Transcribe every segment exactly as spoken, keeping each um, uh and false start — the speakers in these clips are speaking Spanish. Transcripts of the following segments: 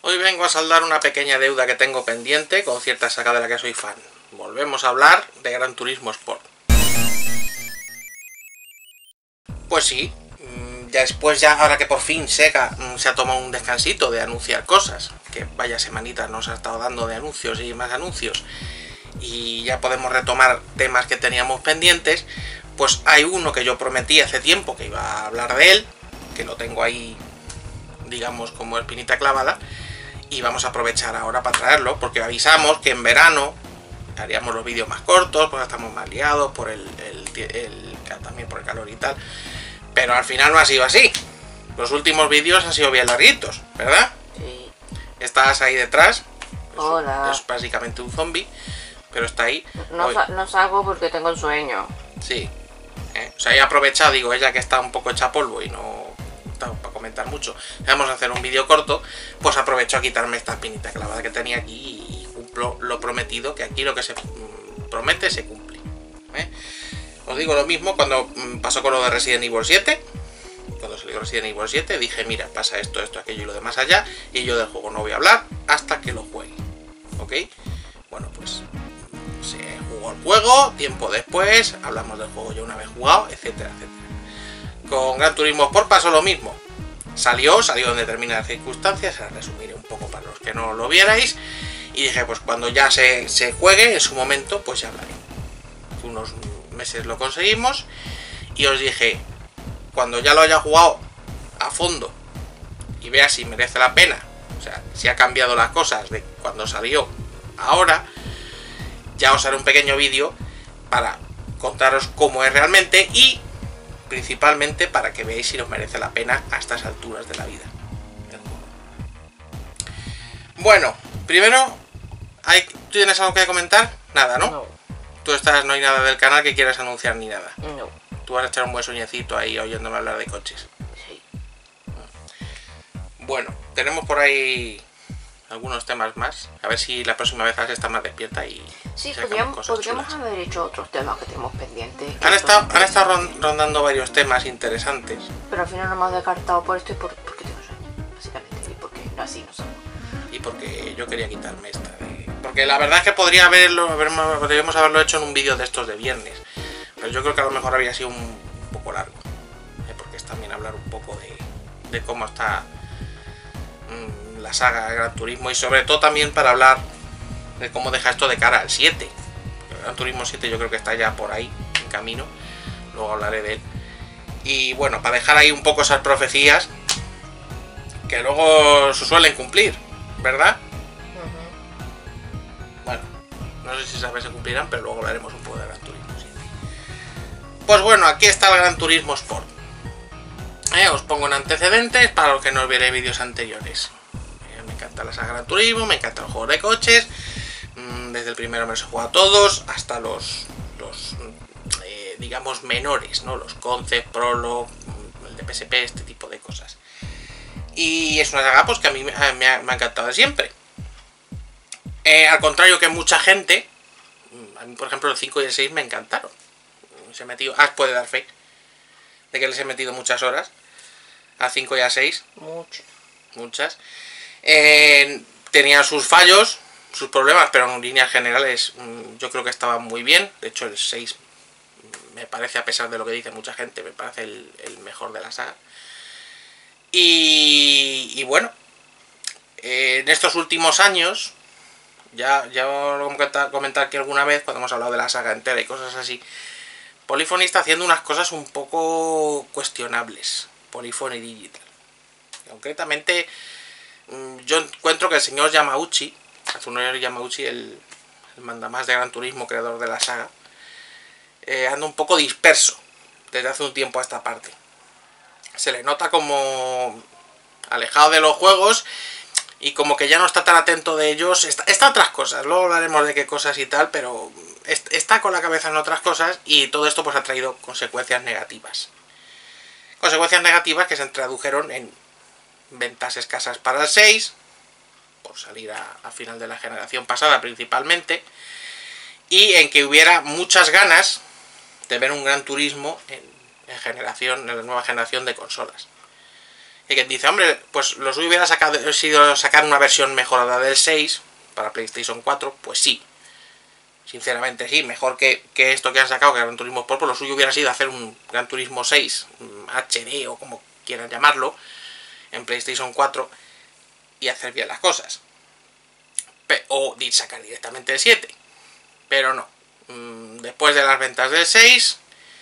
Hoy vengo a saldar una pequeña deuda que tengo pendiente con cierta saga de la que soy fan. Volvemos a hablar de Gran Turismo Sport. Pues sí, ya después ya, ahora que por fin Sega se ha tomado un descansito de anunciar cosas, que vaya semanita nos ha estado dando de anuncios y más anuncios, y ya podemos retomar temas que teníamos pendientes, pues hay uno que yo prometí hace tiempo que iba a hablar de él, que lo tengo ahí, digamos, como espinita clavada, y vamos a aprovechar ahora para traerlo, porque avisamos que en verano haríamos los vídeos más cortos, porque estamos más liados por el, el, el, también por el calor y tal, pero al final no ha sido así. Los últimos vídeos han sido bien larguitos, ¿verdad? Sí. Estás ahí detrás. Hola. Es, es básicamente un zombie, pero está ahí. No, sa no salgo porque tengo el sueño. Sí. ¿Eh? O sea, he aprovechado, digo, ella que está un poco hecha polvo y no está para comentar mucho. Vamos a hacer un vídeo corto, pues aprovecho a quitarme esta espinita clavada que tenía aquí y cumplo lo prometido, que aquí lo que se promete se cumple. ¿Eh? Os digo lo mismo cuando pasó con lo de Resident Evil siete. Cuando salió Resident Evil siete dije, mira, pasa esto, esto, aquello y lo demás allá, y yo del juego no voy a hablar hasta que lo juegue. ¿Ok? Bueno, pues se jugó el juego, tiempo después, hablamos del juego ya una vez jugado, etcétera, etcétera. Con Gran Turismo Sport pasó lo mismo. Salió, salió en determinadas circunstancias, ahora resumiré un poco para los que no lo vierais, y dije, pues cuando ya se, se juegue, en su momento, pues ya hablaré. Unos meses lo conseguimos, y os dije, cuando ya lo haya jugado a fondo y vea si merece la pena, o sea, si ha cambiado las cosas de cuando salió ahora, ya os haré un pequeño vídeo para contaros cómo es realmente y principalmente para que veáis si os merece la pena a estas alturas de la vida. Bueno, primero, ¿hay, ¿tú tienes algo que comentar? Nada, ¿no? No. Tú estás, no hay nada del canal que quieras anunciar ni nada. No. Tú vas a echar un buen sueñecito ahí oyéndome hablar de coches. Sí. Bueno, tenemos por ahí algunos temas más. A ver si la próxima vez está más despierta y Sí, sacamos podríamos, cosas podríamos chulas. haber hecho otros temas que tenemos pendientes. Han estado, han estado ron- rondando varios temas interesantes. Pero al final no hemos descartado por esto y por, porque tengo sueño, básicamente. Y porque no, así no somos. Y porque yo quería quitarme esta de... Porque la verdad es que podría haberlo, haber, podríamos haberlo hecho en un vídeo de estos de viernes. Pero yo creo que a lo mejor habría sido un poco largo. ¿eh? Porque es también hablar un poco de, de cómo está mmm, la saga de Gran Turismo. Y sobre todo también para hablar de cómo deja esto de cara al siete. Porque Gran Turismo siete yo creo que está ya por ahí, en camino. Luego hablaré de él. Y bueno, para dejar ahí un poco esas profecías que luego se suelen cumplir, ¿verdad? Bueno, no sé si sabes se cumplirán, pero luego hablaremos un poco de Gran Turismo siete. Pues bueno, aquí está el Gran Turismo Sport. Eh, os pongo en antecedentes para los que no os vierais vídeos anteriores. Eh, me encanta la saga Gran Turismo, me encanta el juego de coches. Mm, desde el primero me los he jugado a todos, hasta los, los eh, digamos, menores, ¿no? Los Concept, Prologue, el de P S P, este tipo de cosas. Y es una saga pues, que a mí me ha, me ha encantado de siempre. Eh, al contrario que mucha gente, a mí por ejemplo el cinco y el seis me encantaron. Se he metido, Ash puede dar fe de que les he metido muchas horas a cinco y a seis. Mucho. Muchas. Eh, tenía sus fallos, sus problemas, pero en líneas generales yo creo que estaba muy bien. De hecho el seis me parece, a pesar de lo que dice mucha gente, me parece el, el mejor de la saga. Y, y bueno, eh, en estos últimos años, ya, ya lo voy a comentar que alguna vez, cuando hemos hablado de la saga entera y cosas así, Polyphony está haciendo unas cosas un poco cuestionables. Polyphony Digital. Concretamente, yo encuentro que el señor Yamauchi, Kazunori Yamauchi, el, el mandamás de Gran Turismo, creador de la saga, eh, anda un poco disperso desde hace un tiempo a esta parte. Se le nota como alejado de los juegos y como que ya no está tan atento de ellos. Está, está otras cosas, luego hablaremos de qué cosas y tal, pero está con la cabeza en otras cosas y todo esto pues ha traído consecuencias negativas. Consecuencias negativas que se tradujeron en ventas escasas para el seis, por salir a, a final de la generación pasada principalmente, y en que hubiera muchas ganas de ver un Gran Turismo en, en generación, en la nueva generación de consolas. Y que dice, hombre, pues lo suyo hubiera sacado, sido sacar una versión mejorada del seis para PlayStation cuatro, pues sí. Sinceramente sí, mejor que, que esto que han sacado, que Gran Turismo Sport, pues lo suyo hubiera sido hacer un Gran Turismo seis, H D o como quieran llamarlo, en PlayStation cuatro y hacer bien las cosas. Pe o sacar directamente el siete. Pero no. Después de las ventas del seis...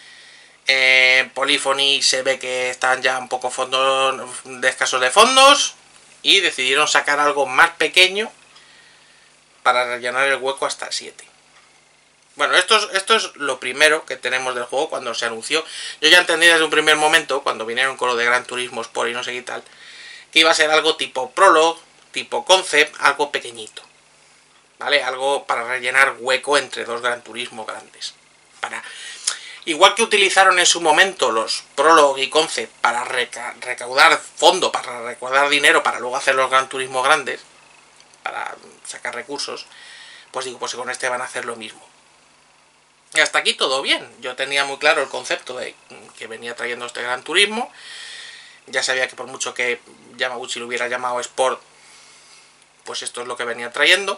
Eh, Polyphony se ve que están ya un poco fondos, de escasos de fondos, y decidieron sacar algo más pequeño para rellenar el hueco hasta el siete. Bueno, esto es, esto es lo primero que tenemos del juego cuando se anunció. Yo ya entendí desde un primer momento, cuando vinieron con lo de Gran Turismo Sport y no sé qué tal, que iba a ser algo tipo Prologue, tipo Concept, algo pequeñito, ¿vale? Algo para rellenar hueco entre dos Gran Turismo grandes. Para... Igual que utilizaron en su momento los Prologue y Concept para reca recaudar fondo, para recaudar dinero, para luego hacer los Gran Turismo grandes, para sacar recursos, pues digo, pues con este van a hacer lo mismo. Y hasta aquí todo bien. Yo tenía muy claro el concepto de que venía trayendo este Gran Turismo. Ya sabía que por mucho que Yamauchi lo hubiera llamado Sport, pues esto es lo que venía trayendo.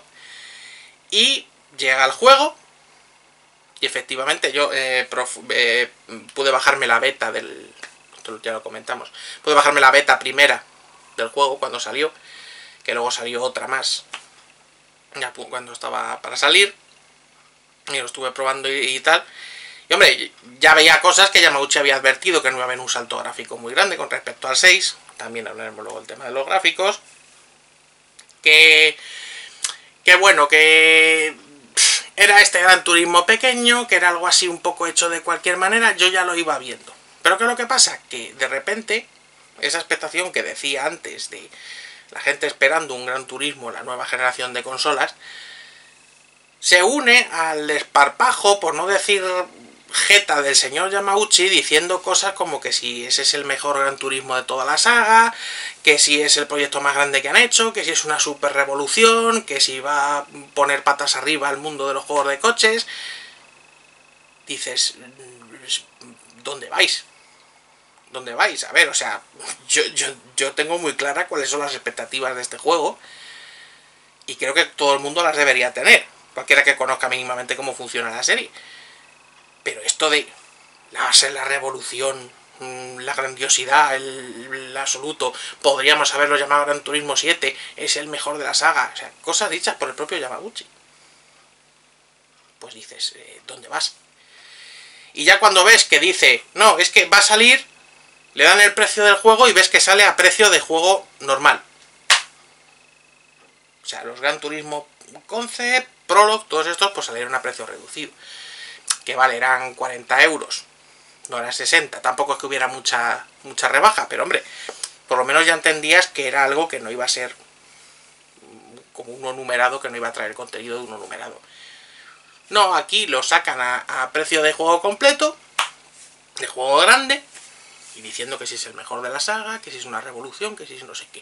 Y llega el juego. Y efectivamente yo eh, prof, eh, pude bajarme la beta del... Esto ya lo comentamos. Pude bajarme la beta primera del juego cuando salió. Que luego salió otra más. Ya cuando estaba para salir. Y lo estuve probando y, y tal. Y hombre, ya veía cosas que Yamauchi había advertido. Que no iba a haber un salto gráfico muy grande con respecto al seis. También hablaremos luego del tema de los gráficos. Que... Que bueno, que... Era este Gran Turismo pequeño, que era algo así un poco hecho de cualquier manera, yo ya lo iba viendo. Pero ¿qué es lo que pasa? Que de repente, esa expectación que decía antes de la gente esperando un Gran Turismo en la nueva generación de consolas, se une al desparpajo, por no decir jeta, del señor Yamauchi, diciendo cosas como que si ese es el mejor Gran Turismo de toda la saga, que si es el proyecto más grande que han hecho, que si es una super revolución, que si va a poner patas arriba al mundo de los juegos de coches. Dices, ¿dónde vais? ¿Dónde vais? A ver, o sea, yo, yo, yo tengo muy clara cuáles son las expectativas de este juego y creo que todo el mundo las debería tener, cualquiera que conozca mínimamente cómo funciona la serie. Pero esto de va a ser la revolución, la grandiosidad, el, el absoluto, podríamos haberlo llamado Gran Turismo siete, es el mejor de la saga, o sea, cosas dichas por el propio Yamauchi. Pues dices, eh, ¿dónde vas? Y ya cuando ves que dice, no, es que va a salir, le dan el precio del juego y ves que sale a precio de juego normal. O sea, los Gran Turismo Concept, Prologue, todos estos pues salieron a precio reducido. Que vale, eran cuarenta euros, no eran sesenta, tampoco es que hubiera mucha, mucha rebaja, pero hombre, por lo menos ya entendías que era algo que no iba a ser como uno numerado, que no iba a traer contenido de uno numerado. No, aquí lo sacan a, a precio de juego completo, de juego grande, y diciendo que si es el mejor de la saga, que si es una revolución, que si es no sé qué.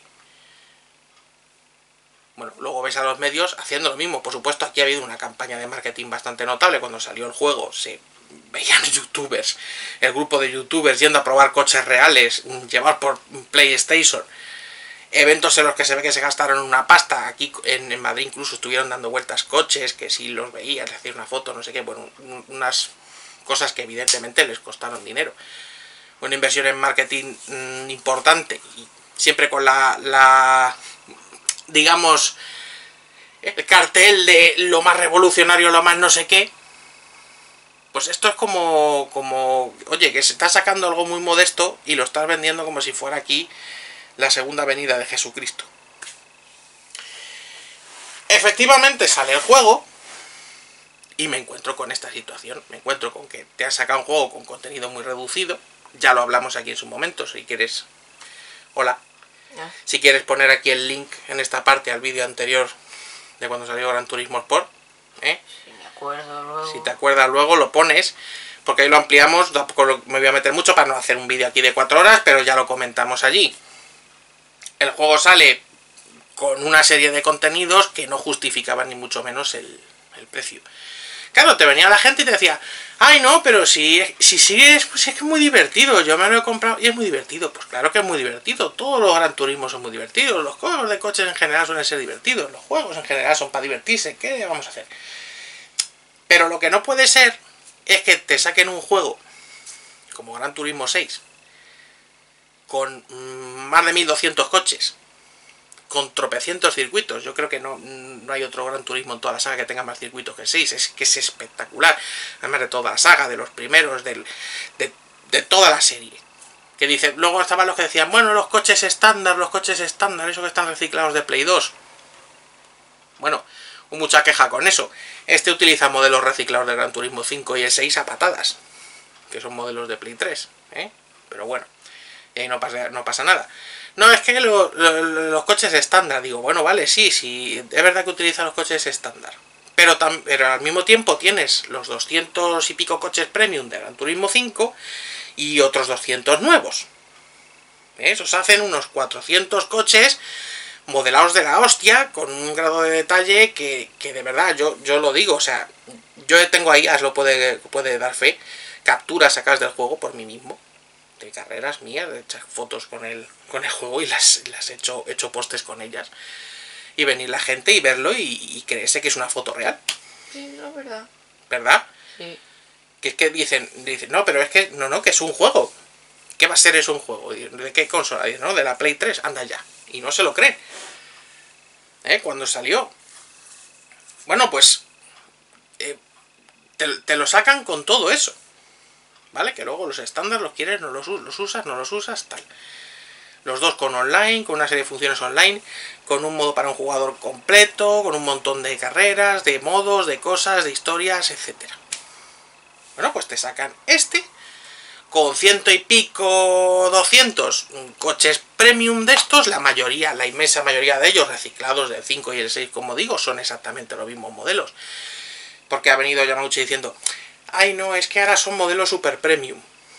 Bueno, luego ves a los medios haciendo lo mismo. Por supuesto, aquí ha habido una campaña de marketing bastante notable. Cuando salió el juego se veían youtubers, el grupo de youtubers yendo a probar coches reales, llevar por PlayStation, eventos en los que se ve que se gastaron una pasta. Aquí en, en Madrid incluso estuvieron dando vueltas coches, que si los veías, le hacías una foto, no sé qué. Bueno, unas cosas que evidentemente les costaron dinero. Una inversión en marketing mmm, importante, y siempre con la... la digamos, el cartel de lo más revolucionario, lo más no sé qué. Pues esto es como, como, oye, que se está sacando algo muy modesto y lo estás vendiendo como si fuera aquí la segunda venida de Jesucristo. Efectivamente sale el juego y me encuentro con esta situación. Me encuentro con que te han sacado un juego con contenido muy reducido. Ya lo hablamos aquí en su momento, si quieres... Hola. Si quieres poner aquí el link en esta parte al vídeo anterior de cuando salió Gran Turismo Sport, ¿eh? Si me acuerdo luego. Si te acuerdas luego lo pones, porque ahí lo ampliamos. Tampoco me voy a meter mucho para no hacer un vídeo aquí de cuatro horas, pero ya lo comentamos allí. El juego sale con una serie de contenidos que no justificaban ni mucho menos el, el precio. Claro, te venía la gente y te decía, ay no, pero si, si sigues, pues es que es muy divertido, yo me lo he comprado y es muy divertido. Pues claro que es muy divertido, todos los Gran Turismo son muy divertidos, los juegos de coches en general suelen ser divertidos, los juegos en general son para divertirse, ¿qué vamos a hacer? Pero lo que no puede ser es que te saquen un juego como Gran Turismo seis con más de mil doscientos coches, con tropecientos circuitos. Yo creo que no, no hay otro Gran Turismo en toda la saga que tenga más circuitos que el seis. Es que es espectacular. Además de toda la saga, de los primeros, del, de, de toda la serie. Que dice, luego estaban los que decían, bueno, los coches estándar, los coches estándar, esos que están reciclados de Play dos. Bueno, mucha queja con eso. Este utiliza modelos reciclados de Gran Turismo cinco y el seis a patadas, que son modelos de Play tres, ¿eh? Pero bueno, y ahí no pasa, no pasa nada. No, es que lo, lo, los coches estándar, digo, bueno, vale, sí, sí, es verdad que utiliza los coches estándar, pero, tam, pero al mismo tiempo tienes los doscientos y pico coches premium de Gran Turismo cinco y otros doscientos nuevos. Esos hacen unos cuatrocientos coches modelados de la hostia, con un grado de detalle que, que de verdad, yo, yo lo digo, o sea, yo tengo ahí, As lo puede, puede dar fe, capturas sacadas del juego por mí mismo, de carreras mías, de echar fotos con el, con el juego y las, las he hecho, hecho postes con ellas. Y venir la gente y verlo y, y creerse que es una foto real. Sí, no, es verdad. ¿Verdad? Sí. Que es que dicen, dicen, no, pero es que, no, no, que es un juego. ¿Qué va a ser eso un juego? ¿De qué consola? Dicen, no, de la Play tres, anda ya. Y no se lo creen. ¿Eh? Cuando salió. Bueno, pues eh, te, te lo sacan con todo eso. ¿Vale? Que luego los estándares los quieres, no los, los usas, no los usas, tal. Los dos con online, con una serie de funciones online, con un modo para un jugador completo, con un montón de carreras, de modos, de cosas, de historias, etcétera. Bueno, pues te sacan este, con ciento y pico, doscientos coches premium de estos, la mayoría, la inmensa mayoría de ellos reciclados del cinco y el seis, como digo, son exactamente los mismos modelos. Porque ha venido Yamauchi diciendo, ay no, es que ahora son modelos super premium.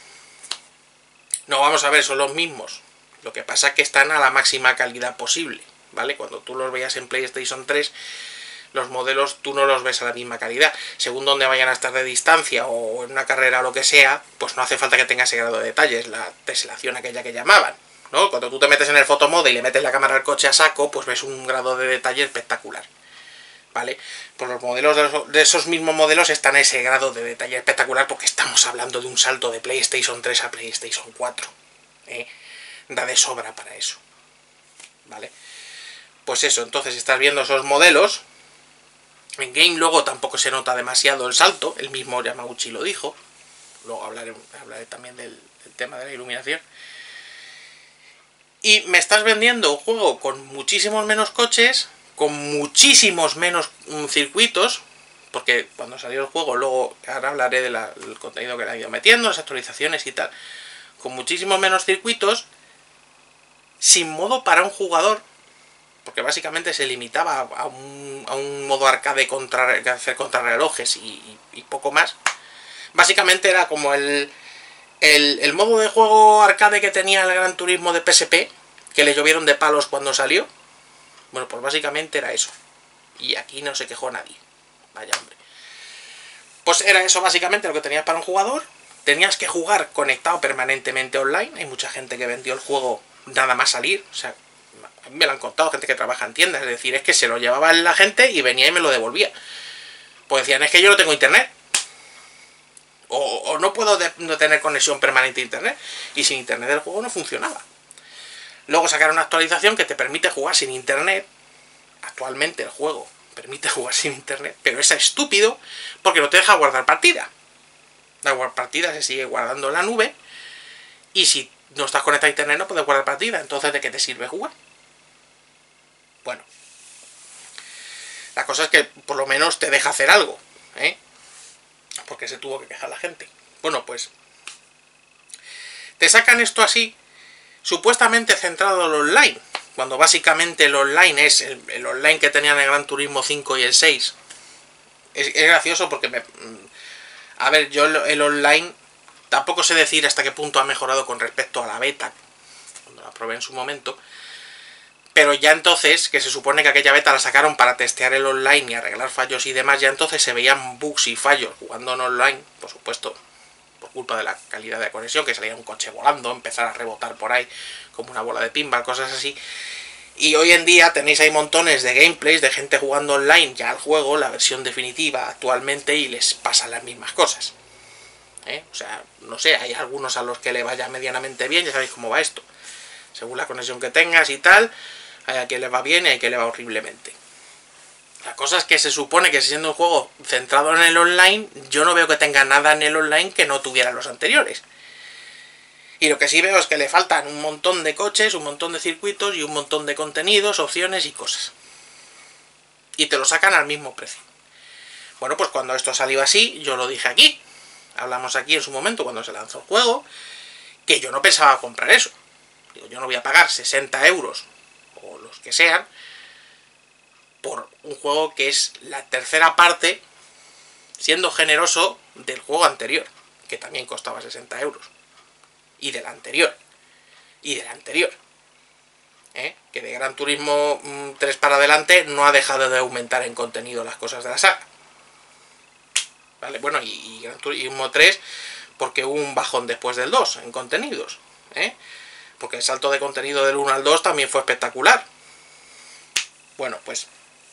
No, vamos a ver, son los mismos. Lo que pasa es que están a la máxima calidad posible, ¿vale? Cuando tú los veas en PlayStation tres, los modelos tú no los ves a la misma calidad. Según donde vayan a estar de distancia o en una carrera o lo que sea, pues no hace falta que tenga ese grado de detalle, es la teselación aquella que llamaban, ¿no? Cuando tú te metes en el fotomode y le metes la cámara al coche a saco, pues ves un grado de detalle espectacular, ¿vale? Pues los modelos de, los, de esos mismos modelos están a ese grado de detalle espectacular porque estamos hablando de un salto de PlayStation tres a PlayStation cuatro, ¿eh? Da de sobra para eso, ¿vale? Pues eso, entonces estás viendo esos modelos. En game luego tampoco se nota demasiado el salto, el mismo Yamauchi lo dijo. Luego hablaré, hablaré también del, del tema de la iluminación. Y me estás vendiendo un juego con muchísimos menos coches, con muchísimos menos um, circuitos, porque cuando salió el juego, luego ahora hablaré del de contenido que le han ido metiendo, las actualizaciones y tal, con muchísimos menos circuitos, sin modo para un jugador, porque básicamente se limitaba a un, a un modo arcade contra hacer contrarrelojes y, y, y poco más. Básicamente era como el, el, el modo de juego arcade que tenía el Gran Turismo de P S P, que le llovieron de palos cuando salió. Bueno, pues básicamente era eso. Y aquí no se quejó nadie. Vaya hombre. Pues era eso básicamente lo que tenías para un jugador. Tenías que jugar conectado permanentemente online. Hay mucha gente que vendió el juego nada más salir, o sea, a mí me lo han contado gente que trabaja en tiendas, es decir, es que se lo llevaba la gente y venía y me lo devolvía. Pues decían, es que yo no tengo internet, o, o no puedo de, no tener conexión permanente a internet, y sin internet el juego no funcionaba. Luego sacaron una actualización que te permite jugar sin internet. Actualmente el juego permite jugar sin internet, pero es estúpido porque no te deja guardar partida. La partida se sigue guardando en la nube, y si no estás conectado a internet no puedes guardar partida, entonces ¿de qué te sirve jugar? Bueno, la cosa es que por lo menos te deja hacer algo, ¿eh? Porque se tuvo que quejar la gente. Bueno, pues te sacan esto así, supuestamente centrado en el online, cuando básicamente el online es el, el online que tenían el Gran Turismo cinco y el seis. Es, es gracioso porque me, a ver, yo el, el online tampoco sé decir hasta qué punto ha mejorado con respecto a la beta, cuando la probé en su momento, Pero ya entonces, que se supone que aquella beta la sacaron para testear el online y arreglar fallos y demás, ya entonces se veían bugs y fallos jugando en online, por supuesto, por culpa de la calidad de conexión, que salía un coche volando, empezar a rebotar por ahí como una bola de pinball, cosas así. Y hoy en día tenéis ahí montones de gameplays de gente jugando online ya al juego, la versión definitiva actualmente, y les pasan las mismas cosas. ¿Eh? O sea, no sé, hay algunos a los que le vaya medianamente bien, ya sabéis cómo va esto. Según la conexión que tengas y tal, hay a quien le va bien y hay a quien le va horriblemente. La cosa es que se supone que siendo un juego centrado en el online, yo no veo que tenga nada en el online que no tuviera los anteriores. Y lo que sí veo es que le faltan un montón de coches, un montón de circuitos y un montón de contenidos, opciones y cosas. Y te lo sacan al mismo precio. Bueno, pues cuando esto salió así, yo lo dije aquí. Hablamos aquí en su momento cuando se lanzó el juego, que yo no pensaba comprar eso. Digo, yo no voy a pagar sesenta euros, o los que sean, por un juego que es la tercera parte, siendo generoso, del juego anterior, que también costaba sesenta euros. Y del anterior. Y del anterior. ¿Eh? Que de Gran Turismo tres para adelante no ha dejado de aumentar en contenido las cosas de la saga. ¿Vale? Bueno, y, y Gran Turismo tres, porque hubo un bajón después del dos en contenidos. ¿Eh? Porque el salto de contenido del uno al dos también fue espectacular. Bueno, pues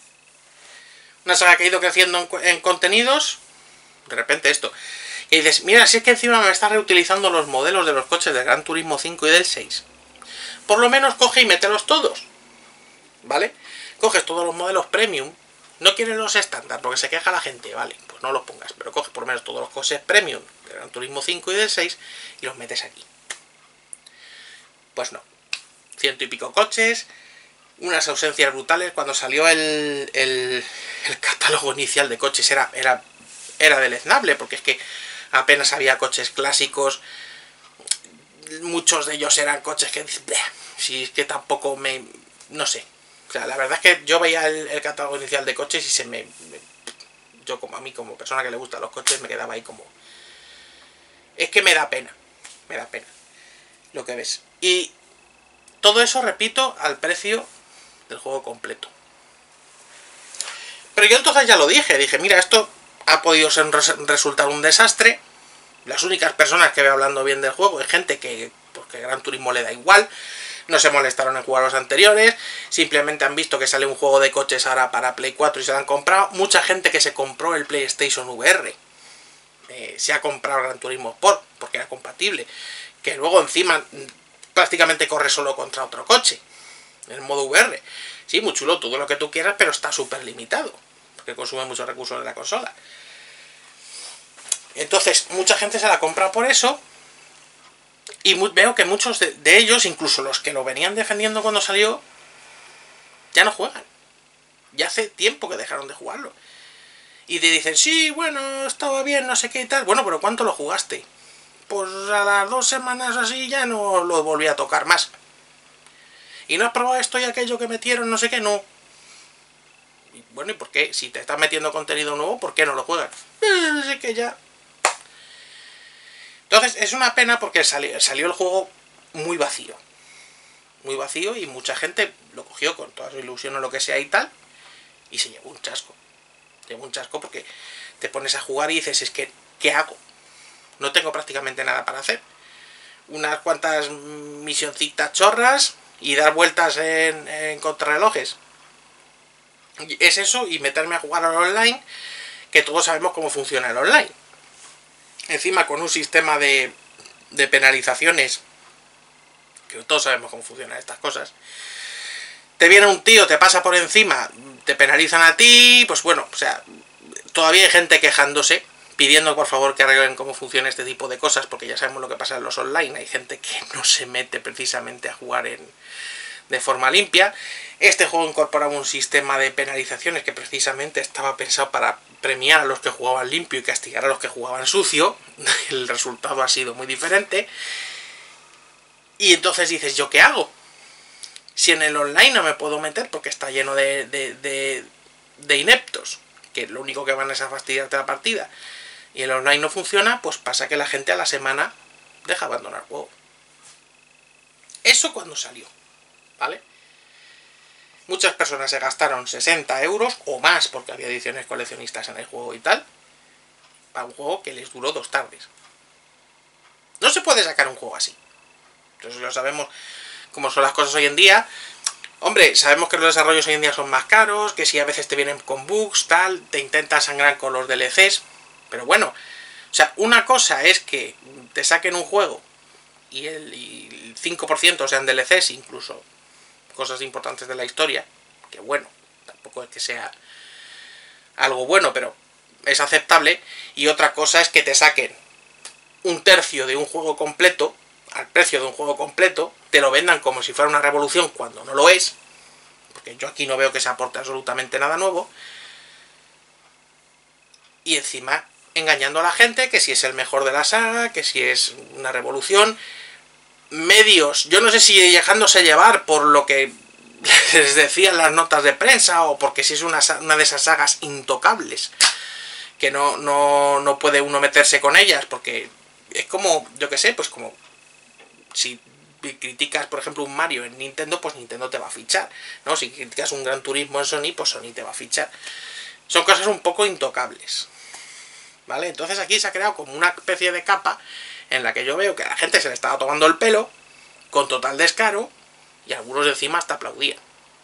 una saga que ha ido creciendo en, en contenidos. De repente esto. Y dices, mira, si es que encima me está reutilizando los modelos de los coches del Gran Turismo cinco y del seis. Por lo menos coge y mételos todos. ¿Vale? Coges todos los modelos premium. No quieres los estándar porque se queja la gente. Vale, pues no los pongas. Pero coges por lo menos todos los coches premium del Gran Turismo cinco y del seis y los metes aquí. Pues no. Ciento y pico coches. Unas ausencias brutales. Cuando salió el, el, el catálogo inicial de coches era, era, era deleznable. Porque es que apenas había coches clásicos. Muchos de ellos eran coches que dicen, si es que tampoco me... no sé. O sea, la verdad es que yo veía el, el catálogo inicial de coches y se me, me... yo como a mí, como persona que le gustan los coches, me quedaba ahí como... Es que me da pena. Me da pena. Lo que ves. Y todo eso, repito, al precio del juego completo. Pero yo entonces ya lo dije. Dije, mira, esto ha podido ser un res resultar un desastre. Las únicas personas que veo hablando bien del juego es gente que, porque Gran Turismo le da igual, no se molestaron en jugar los anteriores, simplemente han visto que sale un juego de coches ahora para Play cuatro y se lo han comprado. Mucha gente que se compró el PlayStation V R eh, se ha comprado Gran Turismo Sport porque era compatible, que luego encima prácticamente corre solo contra otro coche, en el modo V R. Sí, muy chulo, todo lo que tú quieras, pero está súper limitado, porque consume muchos recursos de la consola. Entonces, mucha gente se la compra por eso. Y veo que muchos de, de ellos, incluso los que lo venían defendiendo cuando salió, ya no juegan. Ya hace tiempo que dejaron de jugarlo. Y te dicen, sí, bueno, estaba bien, no sé qué y tal. Bueno, pero ¿cuánto lo jugaste? Pues a las dos semanas así ya no lo volví a tocar más. ¿Y no has probado esto y aquello que metieron, no sé qué? No. Y bueno, ¿y por qué? Si te estás metiendo contenido nuevo, ¿por qué no lo juegas? Eh, sé que ya... Entonces, es una pena porque salió, salió el juego muy vacío. Muy vacío y mucha gente lo cogió con toda su ilusión o lo que sea y tal. Y se llevó un chasco. Se llevó un chasco porque te pones a jugar y dices, es que, ¿qué hago? No tengo prácticamente nada para hacer. Unas cuantas misioncitas chorras y dar vueltas en, en contrarrelojes. Es eso y meterme a jugar al online, que todos sabemos cómo funciona el online. Encima con un sistema de, de penalizaciones, que todos sabemos cómo funcionan estas cosas. Te viene un tío, te pasa por encima, te penalizan a ti, pues bueno, o sea, todavía hay gente quejándose, pidiendo por favor que arreglen cómo funciona este tipo de cosas, porque ya sabemos lo que pasa en los online, hay gente que no se mete precisamente a jugar en, de forma limpia. Este juego incorporaba un sistema de penalizaciones que precisamente estaba pensado para premiar a los que jugaban limpio y castigar a los que jugaban sucio. El resultado ha sido muy diferente. Y entonces dices, ¿yo qué hago? Si en el online no me puedo meter porque está lleno de, de, de, de ineptos, que lo único que van es a fastidiarte la partida, y el online no funciona, pues pasa que la gente a la semana deja abandonar el juego. Eso cuando salió, ¿vale? muchas personas se gastaron sesenta euros o más, porque había ediciones coleccionistas en el juego y tal, para un juego que les duró dos tardes. No se puede sacar un juego así. Entonces ya sabemos cómo son las cosas hoy en día. Hombre, sabemos que los desarrollos hoy en día son más caros, que si a veces te vienen con bugs, tal, te intentan sangrar con los D L Cs, pero bueno, o sea, una cosa es que te saquen un juego y el, y el cinco por ciento sean D L Cs, incluso cosas importantes de la historia, que bueno, tampoco es que sea algo bueno, pero es aceptable, y otra cosa es que te saquen un tercio de un juego completo, al precio de un juego completo, te lo vendan como si fuera una revolución cuando no lo es, porque yo aquí no veo que se aporte absolutamente nada nuevo, y encima engañando a la gente que si es el mejor de la saga, que si es una revolución, medios, yo no sé si dejándose llevar por lo que les decían las notas de prensa o porque si es una, una de esas sagas intocables, que no, no, no puede uno meterse con ellas, porque es como, yo que sé, pues como si criticas, por ejemplo, un Mario en Nintendo, pues Nintendo te va a fichar, ¿no? Si criticas un Gran Turismo en Sony, pues Sony te va a fichar. Son cosas un poco intocables, ¿vale? Entonces aquí se ha creado como una especie de capa en la que yo veo que a la gente se le estaba tomando el pelo, con total descaro, y algunos encima hasta aplaudían.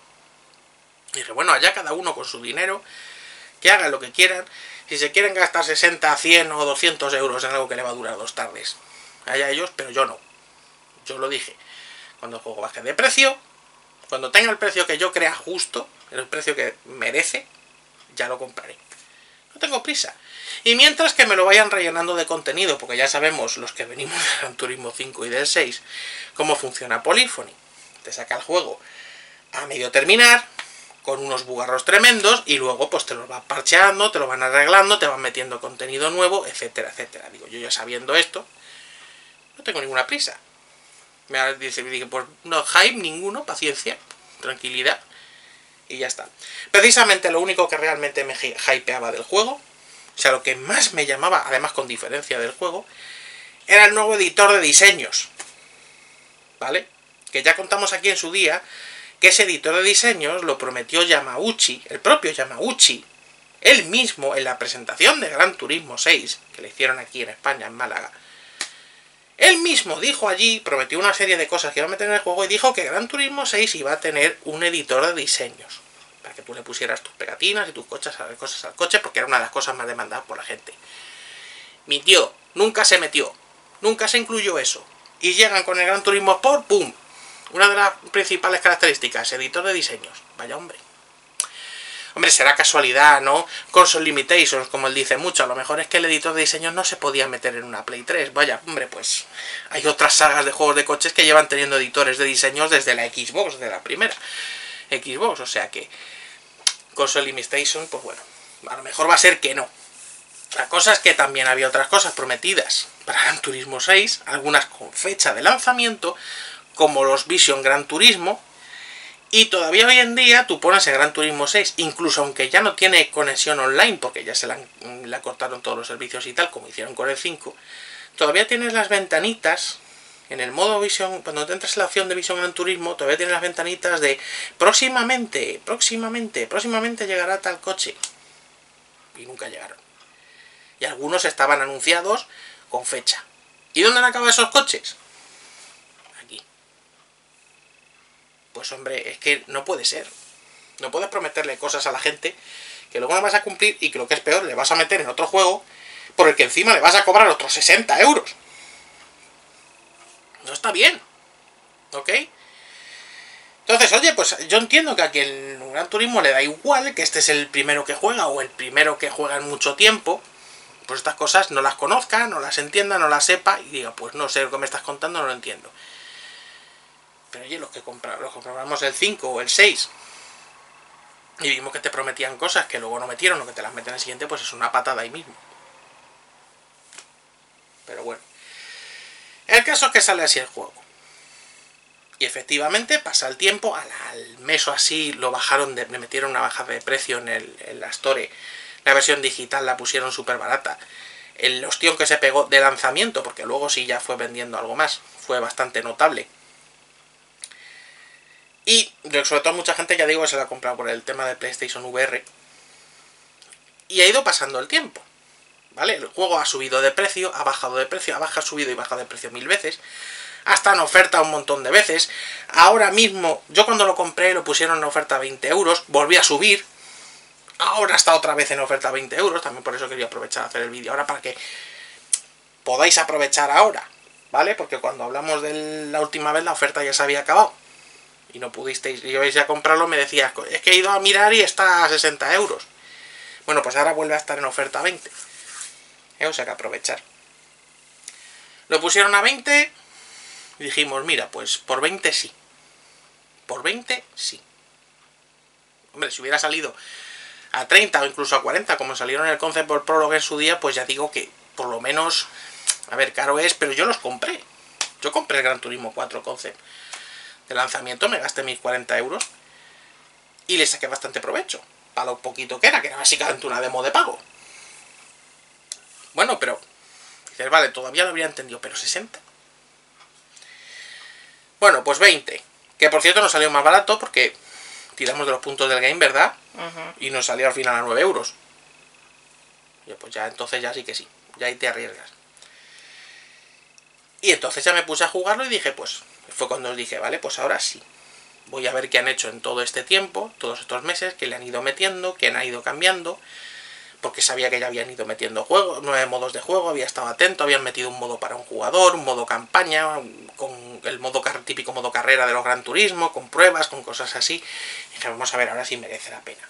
Y dije, bueno, allá cada uno con su dinero, que hagan lo que quieran. Si se quieren gastar sesenta, cien o doscientos euros en algo que le va a durar dos tardes, allá ellos, pero yo no. Yo lo dije, cuando el juego baje de precio, cuando tenga el precio que yo crea justo, el precio que merece, ya lo compraré. No tengo prisa. Y mientras que me lo vayan rellenando de contenido, porque ya sabemos, los que venimos de Gran Turismo cinco y del seis, cómo funciona Polyphony. Te saca el juego a medio terminar, con unos bugarros tremendos, y luego pues te los van parcheando, te lo van arreglando, te van metiendo contenido nuevo, etcétera, etcétera. Digo, yo ya sabiendo esto, no tengo ninguna prisa. Me dice, pues no hype ninguno, paciencia, tranquilidad, y ya está. Precisamente lo único que realmente me hypeaba del juego, o sea, lo que más me llamaba, además con diferencia del juego, era el nuevo editor de diseños, ¿vale? Que ya contamos aquí en su día, que ese editor de diseños lo prometió Yamauchi, el propio Yamauchi, él mismo en la presentación de Gran Turismo seis, que le hicieron aquí en España, en Málaga. Él mismo dijo allí, prometió una serie de cosas que iba a meter en el juego y dijo que Gran Turismo seis iba a tener un editor de diseños, para que tú le pusieras tus pegatinas y tus cosas, cosas al coche, porque era una de las cosas más demandadas por la gente. Mintió, nunca se metió, nunca se incluyó eso. Y llegan con el Gran Turismo Sport, ¡pum! Una de las principales características, editor de diseños. Vaya hombre. Hombre, será casualidad, ¿no? Console Limitations, como él dice mucho. A lo mejor es que el editor de diseños no se podía meter en una Play tres. Vaya, hombre, pues hay otras sagas de juegos de coches que llevan teniendo editores de diseños desde la Xbox, desde la primera Xbox. O sea que Console Limitations, pues bueno, a lo mejor va a ser que no. La cosa es que también había otras cosas prometidas para Gran Turismo seis, algunas con fecha de lanzamiento, como los Vision Gran Turismo. Y todavía hoy en día tú pones el Gran Turismo seis, incluso aunque ya no tiene conexión online, porque ya se la, la cortaron todos los servicios y tal, como hicieron con el cinco, todavía tienes las ventanitas, en el modo Vision, cuando te entras en la opción de Vision Gran Turismo, todavía tienes las ventanitas de próximamente, próximamente, próximamente llegará tal coche. Y nunca llegaron. Y algunos estaban anunciados con fecha. ¿Y dónde han acabado esos coches? Pues hombre, es que no puede ser. No puedes prometerle cosas a la gente que luego no vas a cumplir y que lo que es peor, le vas a meter en otro juego por el que encima le vas a cobrar otros sesenta euros. No está bien. ¿Ok? Entonces, oye, pues yo entiendo que a quien Gran Turismo le da igual, que este es el primero que juega o el primero que juega en mucho tiempo, pues estas cosas no las conozca, no las entienda, no las sepa y diga, pues no sé lo que me estás contando, no lo entiendo. Pero oye, los que compramos, los que compramos el cinco o el seis y vimos que te prometían cosas que luego no metieron o que te las meten en el siguiente, pues es una patada ahí mismo. Pero bueno. El caso es que sale así el juego. Y efectivamente pasa el tiempo, al, al mes o así lo bajaron, de, le metieron una bajada de precio en, el, en la Store. La versión digital la pusieron súper barata. El hostión que se pegó de lanzamiento, porque luego sí ya fue vendiendo algo más, fue bastante notable. Y sobre todo mucha gente, ya digo, que se la ha comprado por el tema de PlayStation V R. Y ha ido pasando el tiempo, ¿vale? El juego ha subido de precio, ha bajado de precio, ha bajado, subido y bajado de precio mil veces. Ha estado en oferta un montón de veces. Ahora mismo, yo cuando lo compré lo pusieron en oferta a veinte euros, volví a subir. Ahora está otra vez en oferta a veinte euros, también por eso quería aprovechar a hacer el vídeo ahora para que podáis aprovechar ahora, ¿vale? Porque cuando hablamos de la última vez la oferta ya se había acabado. Y no pudisteis, y vais a comprarlo, me decías, es que he ido a mirar y está a sesenta euros. Bueno, pues ahora vuelve a estar en oferta a veinte. ¿Eh? O sea que aprovechar. Lo pusieron a veinte y dijimos, mira, pues por veinte sí. Por veinte sí. Hombre, si hubiera salido a treinta o incluso a cuarenta, como salieron en el Concept por Prologue en su día, pues ya digo que por lo menos, a ver, caro es, pero yo los compré. Yo compré el Gran Turismo cuatro Concept de lanzamiento, me gasté mis cuarenta euros y le saqué bastante provecho. Para lo poquito que era, que era básicamente una demo de pago. Bueno, pero dices, vale, todavía lo habría entendido, pero sesenta. Bueno, pues veinte. Que por cierto nos salió más barato porque tiramos de los puntos del game, ¿verdad? Uh-huh. Y nos salió al final a nueve euros. Y pues ya, entonces ya sí que sí. Ya ahí te arriesgas. Y entonces ya me puse a jugarlo y dije, pues, fue cuando os dije, vale, pues ahora sí. Voy a ver qué han hecho en todo este tiempo, todos estos meses, qué le han ido metiendo, qué han ido cambiando. Porque sabía que ya habían ido metiendo juegos, nueve modos de juego, había estado atento, habían metido un modo para un jugador, un modo campaña, con el modo típico modo carrera de los Gran Turismo, con pruebas, con cosas así. Y dije, vamos a ver ahora si merece la pena.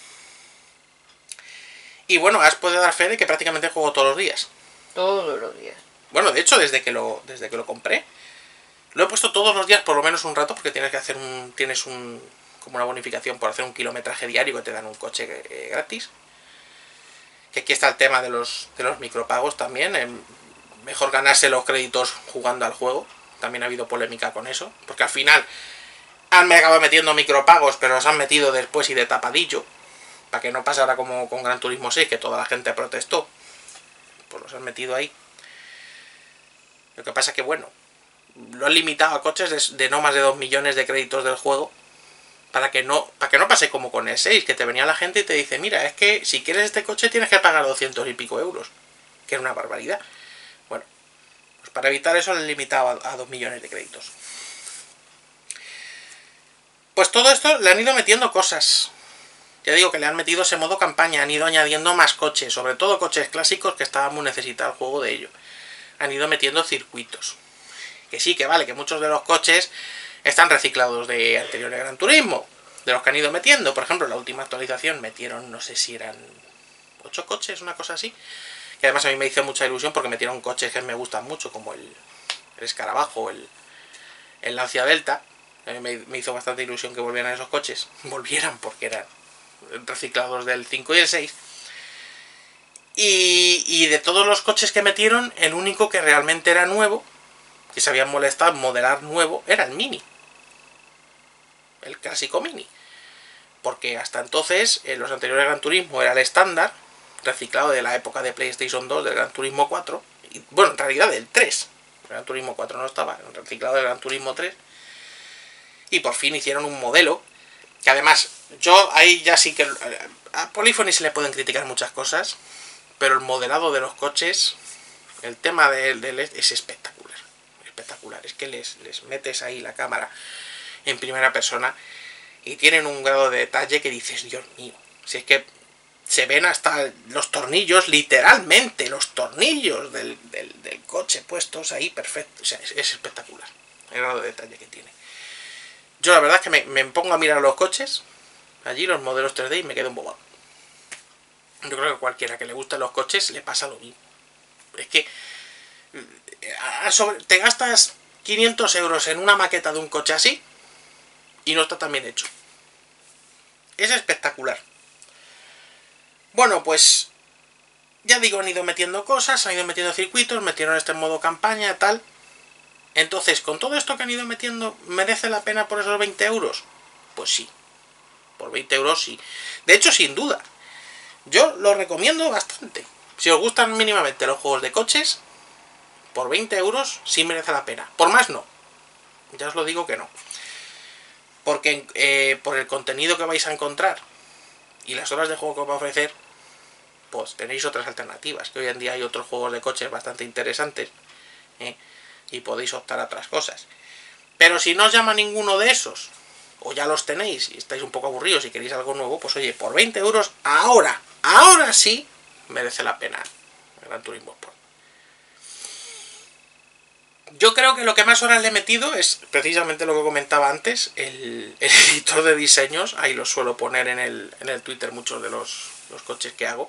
Y bueno, has podido dar fe de que prácticamente juego todos los días. Todos los días. Bueno, de hecho, desde que lo, desde que lo compré, lo he puesto todos los días por lo menos un rato, porque tienes que hacer un, tienes un, como una bonificación por hacer un kilometraje diario que te dan un coche eh, gratis. Que aquí está el tema de los, de los micropagos también. Eh, mejor ganarse los créditos jugando al juego. También ha habido polémica con eso. Porque al final han acabado metiendo micropagos, pero los han metido después y de tapadillo. Para que no pase ahora como con Gran Turismo seis, que toda la gente protestó. Pues los han metido ahí. Lo que pasa es que, bueno, lo han limitado a coches de, de no más de dos millones de créditos del juego. Para que, no, para que no pase como con el seis, que te venía la gente y te dice, mira, es que si quieres este coche tienes que pagar doscientos y pico euros. Que es una barbaridad. Bueno, pues para evitar eso le han limitado a, a dos millones de créditos. Pues todo esto le han ido metiendo cosas. Ya digo que le han metido ese modo campaña, han ido añadiendo más coches, sobre todo coches clásicos que estaban muy necesitados el juego de ello. Han ido metiendo circuitos. Que sí, que vale, que muchos de los coches están reciclados de anteriores Gran Turismo, de los que han ido metiendo. Por ejemplo, la última actualización metieron, no sé si eran ocho coches, una cosa así. Que además a mí me hizo mucha ilusión porque metieron coches que me gustan mucho, como el, el Escarabajo, el, el Lancia Delta. A mí me, me hizo bastante ilusión que volvieran esos coches. Volvieran porque eran reciclados del cinco y el seis. Y, y de todos los coches que metieron, el único que realmente era nuevo, que se habían molestado en modelar nuevo, era el Mini. El clásico Mini. Porque hasta entonces, en los anteriores Gran Turismo era el estándar, reciclado de la época de PlayStation dos, del Gran Turismo cuatro. Y, bueno, en realidad del tres. El Gran Turismo cuatro no estaba, era reciclado del Gran Turismo tres. Y por fin hicieron un modelo, que además, yo ahí ya sí que... A Polyphony se le pueden criticar muchas cosas, pero el modelado de los coches, el tema del de, de, es espectacular. Espectacular. Es que les, les metes ahí la cámara en primera persona y tienen un grado de detalle que dices, Dios mío, si es que se ven hasta los tornillos, literalmente los tornillos del, del, del coche puestos ahí, perfecto. O sea, es, es espectacular el grado de detalle que tiene. Yo la verdad es que me, me pongo a mirar los coches, allí los modelos tres D, y me quedo embobado. Yo creo que a cualquiera que le gusten los coches le pasa lo mismo. Es que sobre, te gastas quinientos euros en una maqueta de un coche así y no está tan bien hecho. Es espectacular. Bueno, pues ya digo, han ido metiendo cosas, han ido metiendo circuitos, metieron este modo campaña, tal. Entonces, con todo esto que han ido metiendo, ¿merece la pena por esos veinte euros? Pues sí. Por veinte euros sí. De hecho, sin duda. Yo lo recomiendo bastante. Si os gustan mínimamente los juegos de coches, por veinte euros sí merece la pena. Por más no. Ya os lo digo que no. porque eh, por el contenido que vais a encontrar y las horas de juego que os va a ofrecer, pues tenéis otras alternativas, que hoy en día hay otros juegos de coches bastante interesantes, ¿eh? Y podéis optar a otras cosas. Pero si no os llama ninguno de esos, o ya los tenéis y estáis un poco aburridos y queréis algo nuevo, pues oye, por veinte euros, ahora, ahora sí, merece la pena el Gran Turismo Sport. Yo creo que lo que más horas le he metido es precisamente lo que comentaba antes, el, el editor de diseños. Ahí lo suelo poner en el, en el Twitter muchos de los, los coches que hago.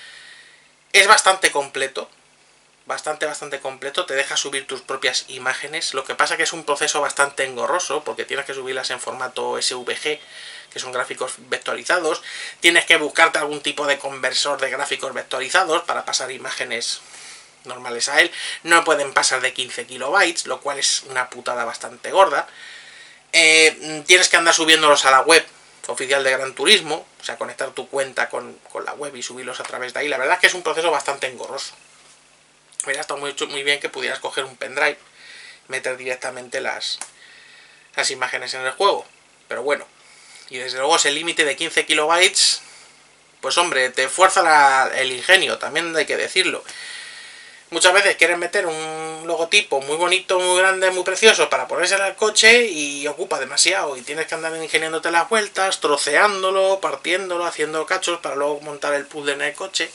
Es bastante completo, bastante, bastante completo. Te deja subir tus propias imágenes. Lo que pasa que es un proceso bastante engorroso, porque tienes que subirlas en formato S V G, que son gráficos vectorizados. Tienes que buscarte algún tipo de conversor de gráficos vectorizados para pasar imágenes normales a él. No pueden pasar de quince kilobytes, lo cual es una putada bastante gorda. Eh, tienes que andar subiéndolos a la web oficial de Gran Turismo, o sea, conectar tu cuenta con, con la web y subirlos a través de ahí. La verdad es que es un proceso bastante engorroso. Hubiera estado muy, muy bien que pudieras coger un pendrive, meter directamente las, las imágenes en el juego, pero bueno. Y desde luego ese límite de quince kilobytes, pues hombre, te fuerza la, el ingenio, también hay que decirlo. Muchas veces quieres meter un logotipo muy bonito, muy grande, muy precioso para ponérselo al coche y ocupa demasiado. Y tienes que andar ingeniándote las vueltas, troceándolo, partiéndolo, haciendo cachos para luego montar el puzzle en el coche.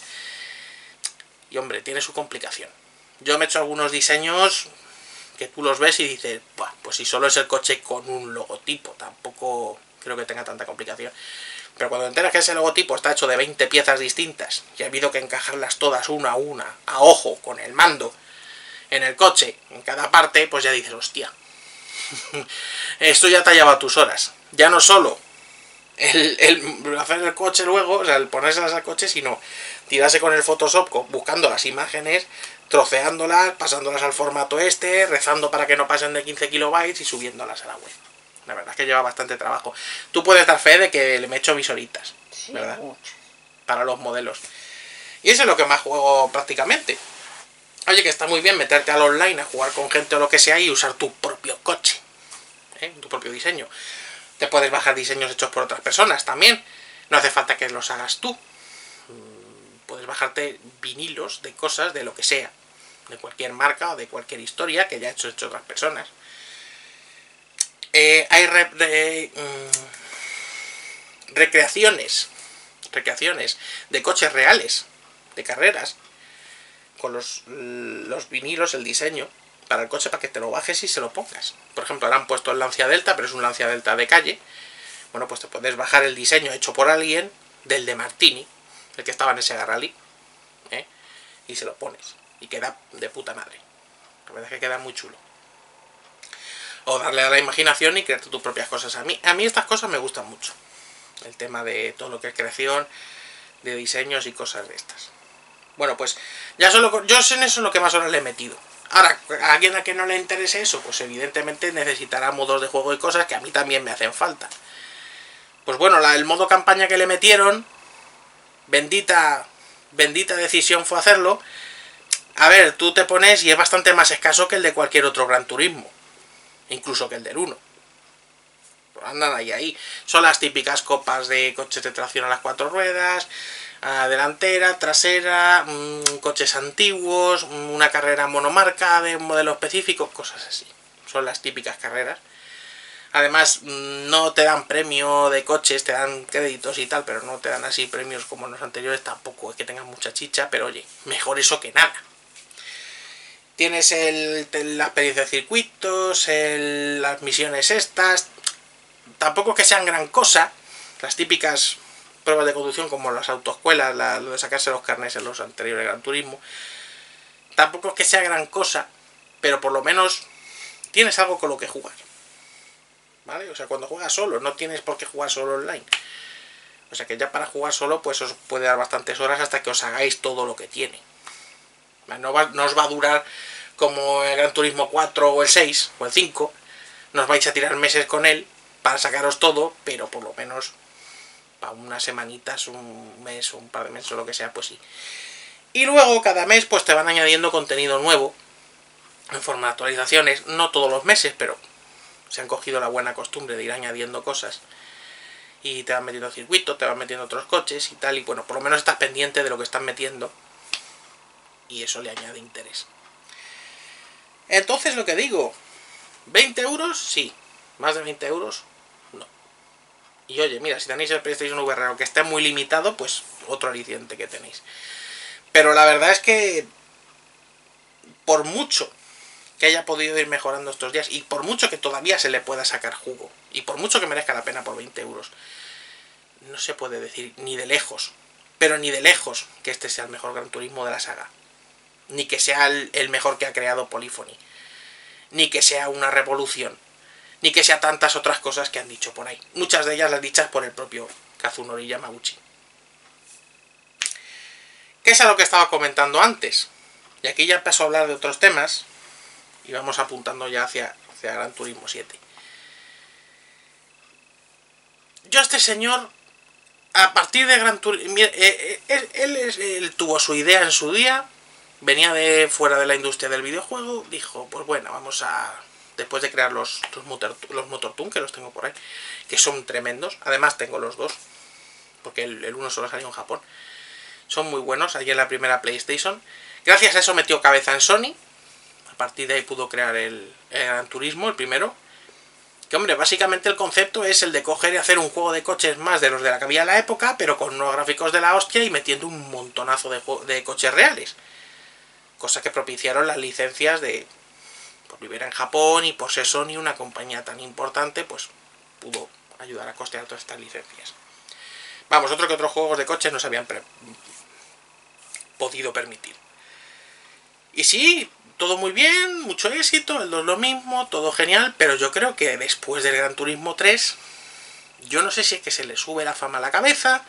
Y hombre, tiene su complicación. Yo me he hecho algunos diseños que tú los ves y dices, pues si solo es el coche con un logotipo, tampoco creo que tenga tanta complicación. Pero cuando te enteras que ese logotipo está hecho de veinte piezas distintas y ha habido que encajarlas todas una a una, a ojo, con el mando, en el coche, en cada parte, pues ya dices, hostia, esto ya te ha llevado tus horas. Ya no solo el, el hacer el coche luego, o sea, el ponérselas al coche, sino tirarse con el Photoshop buscando las imágenes, troceándolas, pasándolas al formato este, rezando para que no pasen de quince kilobytes y subiéndolas a la web. La verdad es que lleva bastante trabajo. Tú puedes dar fe de que le me he hecho mis horitas, sí, ¿verdad? Mucho. Para los modelos. Y eso es lo que más juego prácticamente. Oye, que está muy bien meterte al online a jugar con gente o lo que sea y usar tu propio coche, ¿eh? Tu propio diseño. Te puedes bajar diseños hechos por otras personas también. No hace falta que los hagas tú. Puedes bajarte vinilos de cosas, de lo que sea. De cualquier marca o de cualquier historia que haya hecho, hecho otras personas. Eh, hay re, re, mm, recreaciones recreaciones de coches reales, de carreras, con los, los vinilos, el diseño para el coche, para que te lo bajes y se lo pongas. Por ejemplo, ahora han puesto el Lancia Delta, pero es un Lancia Delta de calle. Bueno, pues te puedes bajar el diseño hecho por alguien del de Martini, el que estaba en ese rally, ¿eh? Y se lo pones y queda de puta madre. La verdad es que queda muy chulo. O darle a la imaginación y crearte tus propias cosas. A mí, a mí estas cosas me gustan mucho. El tema de todo lo que es creación, de diseños y cosas de estas. Bueno, pues ya solo yo en eso es lo que más horas le he metido. Ahora, a alguien a quien no le interese eso, pues evidentemente necesitará modos de juego y cosas que a mí también me hacen falta. Pues bueno, la, el modo campaña que le metieron, bendita, bendita decisión fue hacerlo. A ver, tú te pones y es bastante más escaso que el de cualquier otro Gran Turismo. Incluso que el del uno. Andan ahí, ahí. Son las típicas copas de coches de tracción a las cuatro ruedas, a delantera, trasera, mmm, coches antiguos, una carrera monomarca de un modelo específico, cosas así. Son las típicas carreras. Además, no te dan premio de coches, te dan créditos y tal, pero no te dan así premios como en los anteriores. Tampoco es que tengan mucha chicha, pero oye, mejor eso que nada. Tienes el, la experiencia de circuitos, el, las misiones estas. Tampoco es que sean gran cosa. Las típicas pruebas de conducción como las autoescuelas, la, lo de sacarse los carnés en los anteriores Gran Turismo. Tampoco es que sea gran cosa, pero por lo menos tienes algo con lo que jugar. ¿Vale? O sea, cuando juegas solo, no tienes por qué jugar solo online. O sea que ya para jugar solo, pues os puede dar bastantes horas hasta que os hagáis todo lo que tiene. No, va, no os va a durar como el Gran Turismo cuatro o el seis o el cinco. No os vais a tirar meses con él para sacaros todo, pero por lo menos para unas semanitas, un mes o un par de meses o lo que sea, pues sí. Y luego cada mes pues te van añadiendo contenido nuevo en forma de actualizaciones, no todos los meses, pero se han cogido la buena costumbre de ir añadiendo cosas y te van metiendo circuitos, te van metiendo otros coches y tal, y bueno, por lo menos estás pendiente de lo que están metiendo y eso le añade interés. Entonces lo que digo, ¿veinte euros? Sí. ¿Más de veinte euros? No. Y oye, mira, si tenéis el PlayStation V R, aunque esté muy limitado, pues otro aliciente que tenéis. Pero la verdad es que por mucho que haya podido ir mejorando estos días y por mucho que todavía se le pueda sacar jugo y por mucho que merezca la pena por veinte euros, no se puede decir ni de lejos, pero ni de lejos que este sea el mejor Gran Turismo de la saga, ni que sea el, el mejor que ha creado Polyphony, ni que sea una revolución, ni que sea tantas otras cosas que han dicho por ahí, muchas de ellas las dichas por el propio Kazunori Yamauchi. ¿Qué es a lo que estaba comentando antes? Y aquí ya empezó a hablar de otros temas y vamos apuntando ya hacia, hacia Gran Turismo siete. Yo a este señor, a partir de Gran Turismo, él, él, él, él tuvo su idea en su día, venía de fuera de la industria del videojuego, dijo, pues bueno, vamos a, después de crear los, los, motor, los Motortoon, que los tengo por ahí, que son tremendos, además tengo los dos, porque el, el uno solo salió en Japón, son muy buenos, allí en la primera PlayStation, gracias a eso metió cabeza en Sony, a partir de ahí pudo crear el, el Gran Turismo, el primero. Que hombre, básicamente el concepto es el de coger y hacer un juego de coches más de los de la que había en la época, pero con unos gráficos de la hostia y metiendo un montonazo de, de coches reales. Cosa que propiciaron las licencias de... Por vivir en Japón y por ser Sony, una compañía tan importante, pues pudo ayudar a costear todas estas licencias. Vamos, otro que otros juegos de coches no se habían podido permitir. Y sí, todo muy bien, mucho éxito, el dos lo mismo, todo genial, pero yo creo que después del Gran Turismo tres, yo no sé si es que se le sube la fama a la cabeza,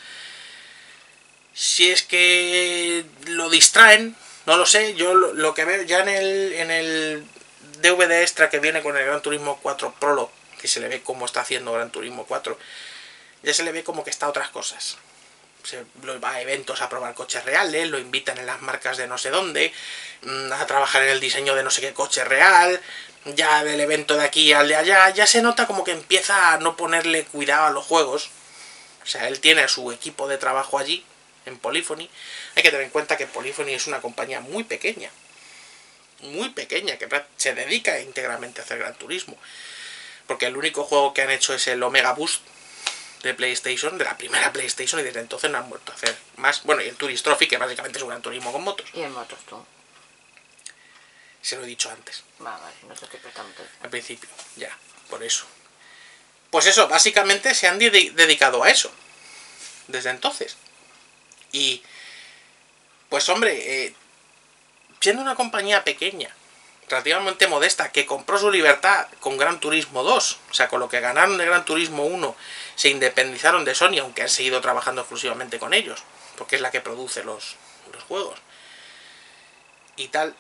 si es que lo distraen, no lo sé. Yo lo, lo que veo ya en el, en el D V D extra que viene con el Gran Turismo cuatro Prologue, que se le ve cómo está haciendo Gran Turismo cuatro, ya se le ve como que está a otras cosas. Se va a eventos a probar coches reales, lo invitan en las marcas de no sé dónde, a trabajar en el diseño de no sé qué coche real, ya del evento de aquí al de allá, ya se nota como que empieza a no ponerle cuidado a los juegos. O sea, él tiene a su equipo de trabajo allí, en Polyphony. Hay que tener en cuenta que Polyphony es una compañía muy pequeña, muy pequeña, que se dedica íntegramente a hacer Gran Turismo. Porque el único juego que han hecho es el Omega Boost de PlayStation, de la primera PlayStation, y desde entonces no han vuelto a hacer más. Bueno, y el Tourist Trophy, que básicamente es un Gran Turismo con motos. Y el Motortoon. Se lo he dicho antes. Vale, vale, no te estoy prestando atención. Al principio, ya, por eso. Pues eso, básicamente se han de dedicado a eso. Desde entonces. Y, pues hombre, eh, siendo una compañía pequeña, relativamente modesta, que compró su libertad con Gran Turismo dos, o sea, con lo que ganaron de Gran Turismo uno, se independizaron de Sony, aunque han seguido trabajando exclusivamente con ellos, porque es la que produce los, los juegos. Y tal.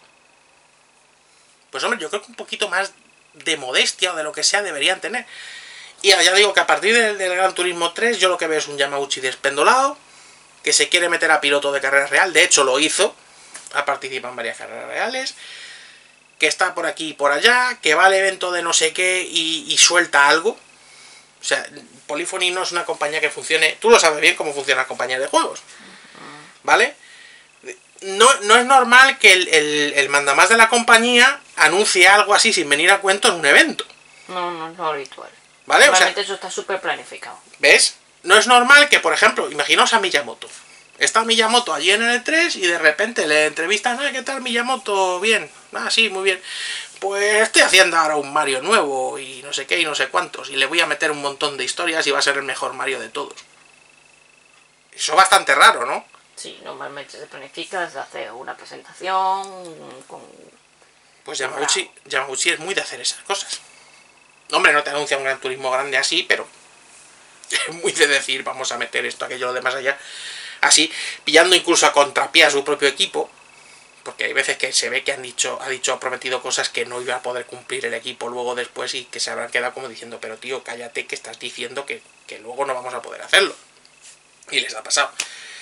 Pues hombre, yo creo que un poquito más de modestia o de lo que sea deberían tener. Y ya digo que a partir del, del Gran Turismo tres, yo lo que veo es un Yamauchi despendolado, que se quiere meter a piloto de carrera real, de hecho lo hizo, ha participado en varias carreras reales, que está por aquí y por allá, que va al evento de no sé qué y, y suelta algo. O sea, Polyphony no es una compañía que funcione... Tú lo sabes bien cómo funciona la compañía de juegos, ¿vale? No, no es normal que el, el, el mandamás de la compañía anuncie algo así sin venir a cuento en un evento. No, no es lo habitual. ¿Vale? Normalmente O sea, eso está súper planificado. ¿ves? No es normal que, por ejemplo, imaginaos a Miyamoto. Está Miyamoto allí en el E tres y de repente le entrevistan, ah, ¿qué tal Miyamoto? Bien, ah, sí, muy bien. Pues estoy haciendo ahora un Mario nuevo y no sé qué y no sé cuántos. Y le voy a meter un montón de historias y va a ser el mejor Mario de todos. Eso es bastante raro, ¿no? Sí, normalmente se planifica, se hace una presentación con... Pues Yamauchi, Yamauchi es muy de hacer esas cosas. Hombre, no te anuncia un Gran Turismo grande así, pero es muy de decir, vamos a meter esto, aquello, lo demás allá. Así, pillando incluso a contrapié a su propio equipo, porque hay veces que se ve que han dicho, ha dicho, ha prometido cosas que no iba a poder cumplir el equipo luego después y que se habrán quedado como diciendo, pero tío, cállate que estás diciendo que, que luego no vamos a poder hacerlo. Y les ha pasado.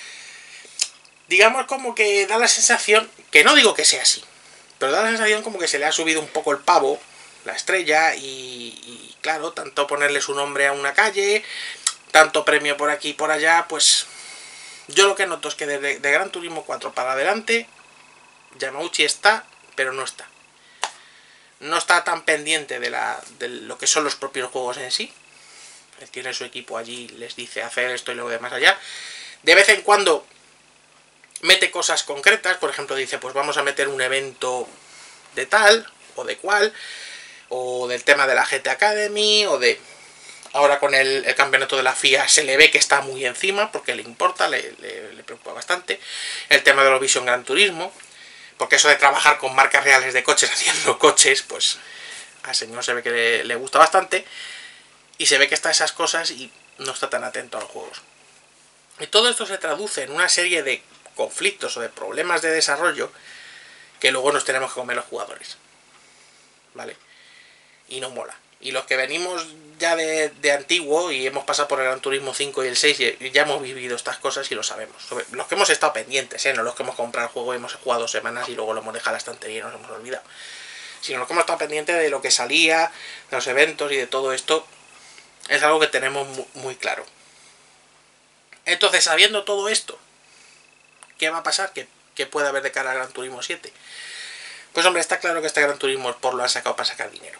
Digamos como que da la sensación, que no digo que sea así, pero da la sensación como que se le ha subido un poco el pavo la estrella y, y claro, tanto ponerle su nombre a una calle, tanto premio por aquí y por allá, pues yo lo que noto es que desde de Gran Turismo cuatro para adelante Yamauchi está, pero no está. No está tan pendiente de, la, de lo que son los propios juegos en sí. Él tiene su equipo allí, les dice hacer esto y luego de más allá. De vez en cuando mete cosas concretas, por ejemplo dice, pues vamos a meter un evento de tal o de cual, o del tema de la G T Academy, o de... Ahora con el, el campeonato de la F I A se le ve que está muy encima, porque le importa, le, le, le preocupa bastante. El tema de los Vision Gran Turismo, porque eso de trabajar con marcas reales de coches haciendo coches, pues al señor se ve que le, le gusta bastante. Y se ve que está esas cosas y no está tan atento a los juegos. Y todo esto se traduce en una serie de conflictos o de problemas de desarrollo que luego nos tenemos que comer los jugadores. ¿Vale? Y no mola. Y los que venimos ya de, de antiguo y hemos pasado por el Gran Turismo cinco y el seis y ya hemos vivido estas cosas y lo sabemos. Los que hemos estado pendientes, ¿eh? No los que hemos comprado el juego y hemos jugado semanas y luego lo hemos dejado a la estantería y nos hemos olvidado. Sino los que hemos estado pendientes de lo que salía, de los eventos y de todo esto, es algo que tenemos muy, muy claro. Entonces, sabiendo todo esto, ¿qué va a pasar? ¿Qué, qué puede haber de cara al Gran Turismo siete? Pues hombre, está claro que este Gran Turismo Sport lo han sacado para sacar dinero.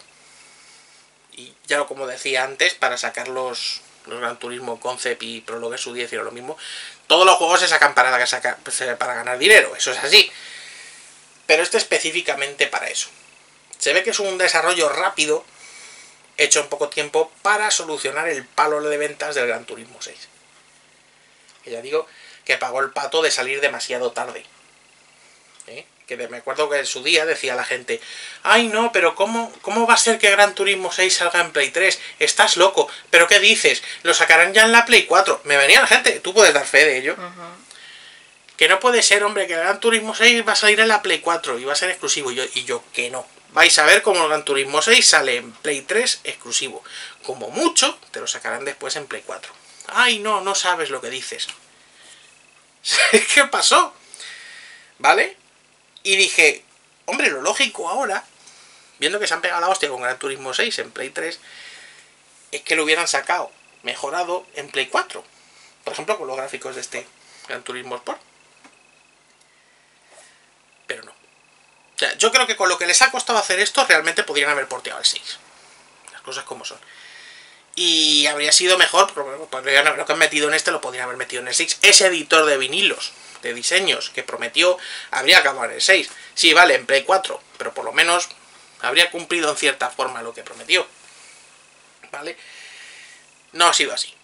Y ya lo como decía antes, para sacar los, los Gran Turismo Concept y Prologue su diez y lo mismo, todos los juegos se sacan para, sacar, para ganar dinero, eso es así. Pero este específicamente para eso. Se ve que es un desarrollo rápido, hecho en poco tiempo, para solucionar el palo de ventas del Gran Turismo seis. Que ya digo que pagó el pato de salir demasiado tarde. ¿Eh? Que me acuerdo que en su día decía la gente, ay no, pero ¿cómo, cómo va a ser que Gran Turismo seis salga en Play tres? Estás loco, ¿pero qué dices? Lo sacarán ya en la Play cuatro. Me venía la gente, tú puedes dar fe de ello. Uh-huh. Que no puede ser, hombre, que Gran Turismo seis va a salir en la Play cuatro y va a ser exclusivo. Y yo, y yo que no. Vais a ver cómo el Gran Turismo seis sale en Play tres exclusivo. Como mucho, te lo sacarán después en Play cuatro. Ay no, no sabes lo que dices. ¿Qué pasó? ¿Vale? Y dije, hombre, lo lógico ahora, viendo que se han pegado la hostia con Gran Turismo seis en Play tres, es que lo hubieran sacado mejorado en Play cuatro. Por ejemplo, con los gráficos de este Gran Turismo Sport. Pero no. O sea, yo creo que con lo que les ha costado hacer esto, realmente podrían haber porteado al seis. Las cosas como son. Y habría sido mejor, porque lo que han metido en este lo podrían haber metido en el seis. Ese editor de vinilos, de diseños, que prometió, habría acabado en el seis. Sí, vale, en Play cuatro, pero por lo menos habría cumplido en cierta forma lo que prometió. ¿Vale? No ha sido así.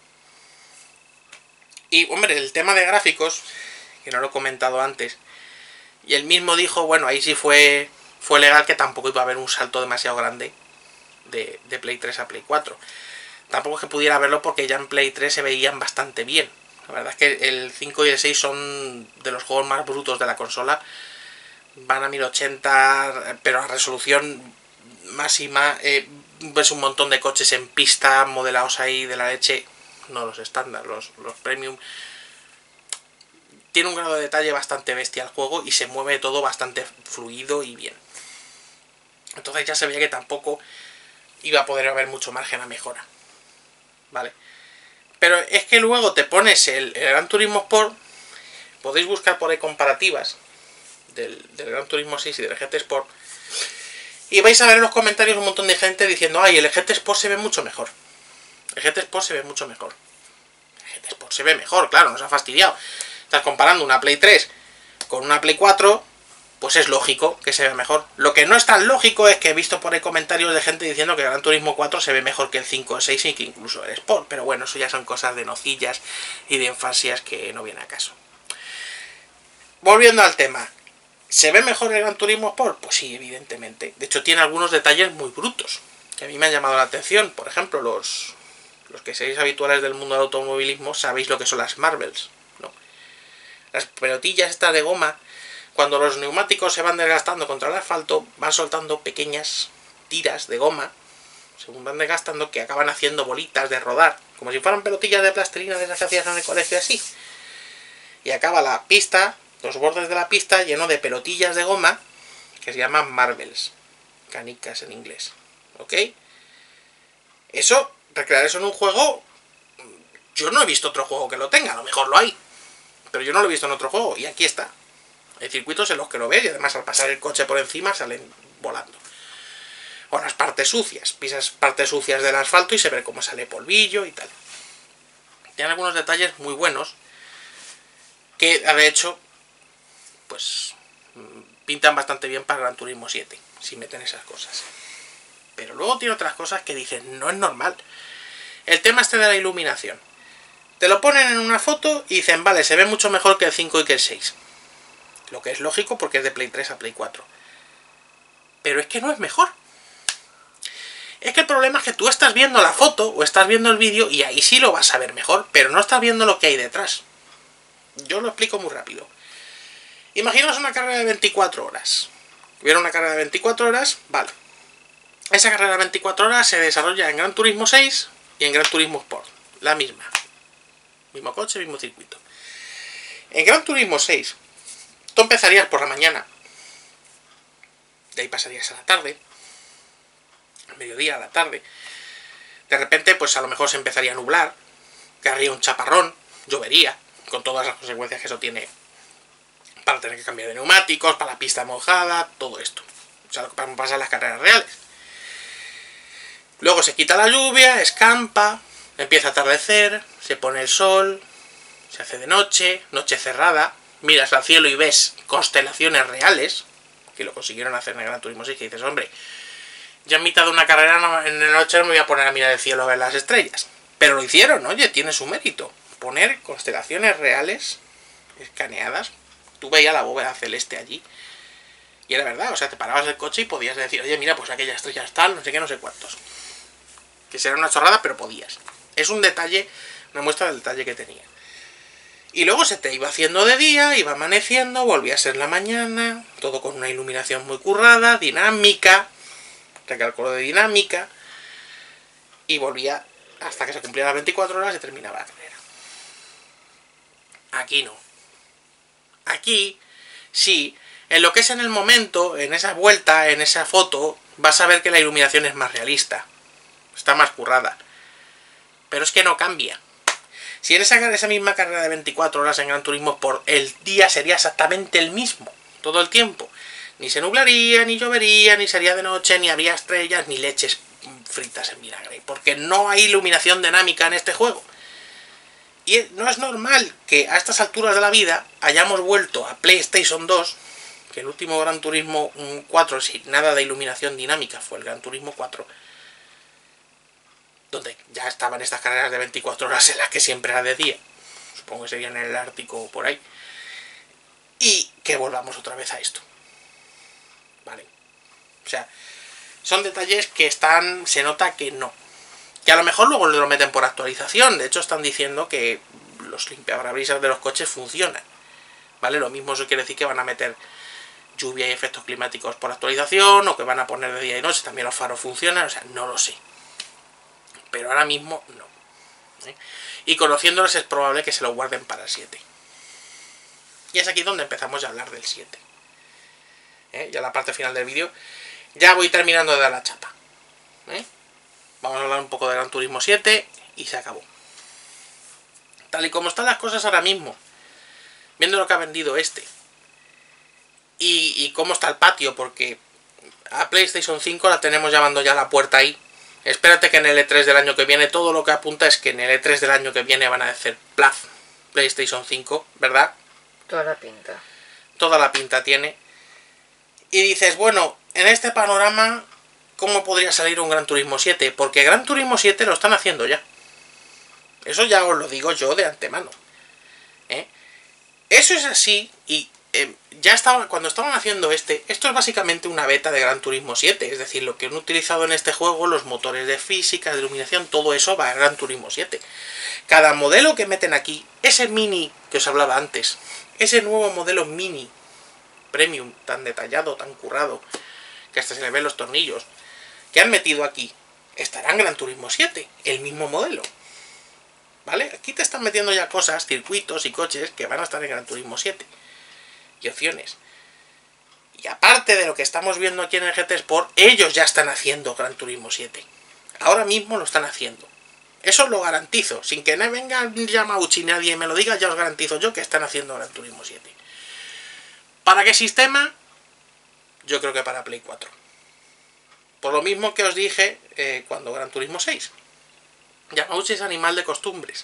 Y, hombre, el tema de gráficos, que no lo he comentado antes, y él mismo dijo, bueno, ahí sí fue, fue legal que tampoco iba a haber un salto demasiado grande de, de Play tres a Play cuatro. Tampoco es que pudiera verlo porque ya en Play tres se veían bastante bien. La verdad es que el cinco y el seis son de los juegos más brutos de la consola. Van a mil ochenta, pero a resolución máxima. Eh, ves un montón de coches en pista, modelados ahí de la leche. No los estándar, los, los premium. Tiene un grado de detalle bastante bestia el juego y se mueve todo bastante fluido y bien. Entonces ya se veía que tampoco iba a poder haber mucho margen a mejora. ¿Vale? Pero es que luego te pones el, el Gran Turismo Sport, podéis buscar por ahí comparativas del, del Gran Turismo seis y del G T Sport, y vais a ver en los comentarios un montón de gente diciendo, ay, el G T Sport se ve mucho mejor. El G T Sport se ve mucho mejor. El G T Sport se ve mejor, claro, nos ha fastidiado. Estás comparando una Play tres con una Play cuatro, pues es lógico que se vea mejor. Lo que no es tan lógico es que he visto por ahí comentarios de gente diciendo que el Gran Turismo cuatro se ve mejor que el cinco o seis y que incluso el Sport. Pero bueno, eso ya son cosas de nocillas y de infancias que no viene a caso. Volviendo al tema. ¿Se ve mejor el Gran Turismo Sport? Pues sí, evidentemente. De hecho, tiene algunos detalles muy brutos que a mí me han llamado la atención. Por ejemplo, los, los que seáis habituales del mundo del automovilismo sabéis lo que son las Marvels, ¿no? Las pelotillas estas de goma. Cuando los neumáticos se van desgastando contra el asfalto, van soltando pequeñas tiras de goma, según van desgastando, que acaban haciendo bolitas de rodar, como si fueran pelotillas de plastilina de las que hacías en el colegio así. Y acaba la pista, los bordes de la pista, lleno de pelotillas de goma, que se llaman Marvels, canicas en inglés. ¿ok? Eso, recrear eso en un juego, yo no he visto otro juego que lo tenga, a lo mejor lo hay, pero yo no lo he visto en otro juego, y aquí está. Hay circuitos en los que lo ves y además al pasar el coche por encima salen volando. O las partes sucias, pisas partes sucias del asfalto y se ve cómo sale polvillo y tal. Tienen algunos detalles muy buenos que de hecho pues pintan bastante bien para Gran Turismo siete, si meten esas cosas. Pero luego tiene otras cosas que dicen, no es normal. El tema este de la iluminación. Te lo ponen en una foto y dicen, vale, se ve mucho mejor que el cinco y que el seis. Lo que es lógico porque es de Play tres a Play cuatro. Pero es que no es mejor. Es que el problema es que tú estás viendo la foto o estás viendo el vídeo y ahí sí lo vas a ver mejor, pero no estás viendo lo que hay detrás. Yo lo explico muy rápido. Imaginaos una carrera de veinticuatro horas. Hubiera una carrera de veinticuatro horas, vale. Esa carrera de veinticuatro horas se desarrolla en Gran Turismo seis y en Gran Turismo Sport. La misma. Mismo coche, mismo circuito. En Gran Turismo seis, tú empezarías por la mañana. De ahí pasarías a la tarde. Al mediodía, a la tarde. De repente, pues a lo mejor se empezaría a nublar. Caería un chaparrón. Llovería. Con todas las consecuencias que eso tiene. Para tener que cambiar de neumáticos, para la pista mojada, todo esto. O sea, lo que pasa en las carreras reales. Luego se quita la lluvia, escampa, empieza a atardecer, se pone el sol, se hace de noche, noche cerrada, miras al cielo y ves constelaciones reales, que lo consiguieron hacer en el Gran Turismo seis, que dices, hombre, ya en mitad de una carrera en la noche no me voy a poner a mirar el cielo a ver las estrellas. Pero lo hicieron, oye, tiene su mérito. Poner constelaciones reales, escaneadas, tú veías la bóveda celeste allí, y era verdad, o sea, te parabas del coche y podías decir, oye, mira, pues aquella estrella es tal, no sé qué, no sé cuántos. Que será una chorrada, pero podías. Es un detalle, una muestra del detalle que tenía. Y luego se te iba haciendo de día, iba amaneciendo, volvía a ser la mañana, todo con una iluminación muy currada, dinámica, recalco de dinámica, y volvía hasta que se cumplían las veinticuatro horas y terminaba la carrera. Aquí no. Aquí, sí, en lo que es en el momento, en esa vuelta, en esa foto, vas a ver que la iluminación es más realista. Está más currada. Pero es que no cambia. Si en esa, esa misma carrera de veinticuatro horas en Gran Turismo por el día sería exactamente el mismo, todo el tiempo. Ni se nublaría, ni llovería, ni sería de noche, ni habría estrellas, ni leches fritas en vinagre. Porque no hay iluminación dinámica en este juego. Y no es normal que a estas alturas de la vida hayamos vuelto a PlayStation dos, que el último Gran Turismo cuatro sin nada de iluminación dinámica fue el Gran Turismo cuatro, donde ya estaban estas carreras de veinticuatro horas en las que siempre era de día, supongo que serían en el Ártico o por ahí, y que volvamos otra vez a esto, ¿vale? O sea, son detalles que están, se nota que no, que a lo mejor luego lo meten por actualización. De hecho están diciendo que los limpiaparabrisas de los coches funcionan, ¿vale? Lo mismo eso quiere decir que van a meter lluvia y efectos climáticos por actualización, o que van a poner de día y noche, también los faros funcionan, o sea, no lo sé. Pero ahora mismo no. ¿eh? Y conociéndolos es probable que se lo guarden para el siete. Y es aquí donde empezamos a hablar del siete. ¿eh? Ya la parte final del vídeo. Ya voy terminando de dar la chapa. ¿eh? Vamos a hablar un poco de Gran Turismo siete y se acabó. Tal y como están las cosas ahora mismo, viendo lo que ha vendido este, y, y cómo está el patio, porque a PlayStation cinco la tenemos llamando ya a la puerta ahí. Espérate que en el E tres del año que viene, todo lo que apunta es que en el E tres del año que viene van a decir plaf, PlayStation cinco, ¿verdad? Toda la pinta. Toda la pinta tiene. Y dices, bueno, en este panorama, ¿cómo podría salir un Gran Turismo siete? Porque Gran Turismo siete lo están haciendo ya. Eso ya os lo digo yo de antemano. ¿eh? Eso es así y... Eh, ya estaba, cuando estaban haciendo este, esto es básicamente una beta de Gran Turismo siete, es decir, lo que han utilizado en este juego, los motores de física, de iluminación, todo eso va a Gran Turismo siete. Cada modelo que meten aquí, ese mini que os hablaba antes, ese nuevo modelo mini, premium, tan detallado, tan currado, que hasta se le ven los tornillos, que han metido aquí, estará en Gran Turismo siete, el mismo modelo. ¿Vale? Aquí te están metiendo ya cosas, circuitos y coches que van a estar en Gran Turismo siete. Y opciones. Y aparte de lo que estamos viendo aquí en el G T Sport, ellos ya están haciendo Gran Turismo siete. Ahora mismo lo están haciendo. Eso os lo garantizo. Sin que no venga Yamauchi y nadie me lo diga, ya os garantizo yo que están haciendo Gran Turismo siete. ¿Para qué sistema? Yo creo que para Play cuatro. Por lo mismo que os dije eh, cuando Gran Turismo seis. Yamauchi es animal de costumbres.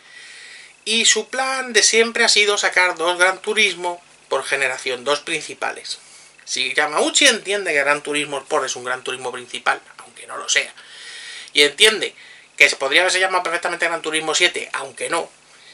Y su plan de siempre ha sido sacar dos Gran Turismo por generación, dos principales. Si Yamauchi entiende que Gran Turismo Sport es un Gran Turismo principal, aunque no lo sea, y entiende que se podría haberse llamado perfectamente Gran Turismo siete, aunque no,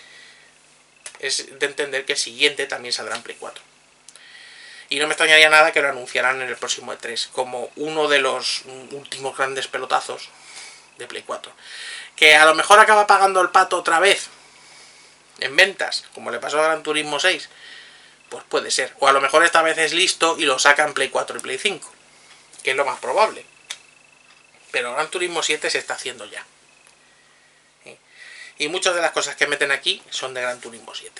es de entender que el siguiente también saldrá en Play cuatro. Y no me extrañaría nada que lo anunciaran en el próximo E tres, como uno de los últimos grandes pelotazos de Play cuatro. Que a lo mejor acaba pagando el pato otra vez en ventas, como le pasó a Gran Turismo seis, pues puede ser. O a lo mejor esta vez es listo y lo saca en Play cuatro y Play cinco, que es lo más probable. Pero Gran Turismo siete se está haciendo ya. ¿Sí? Y muchas de las cosas que meten aquí son de Gran Turismo siete.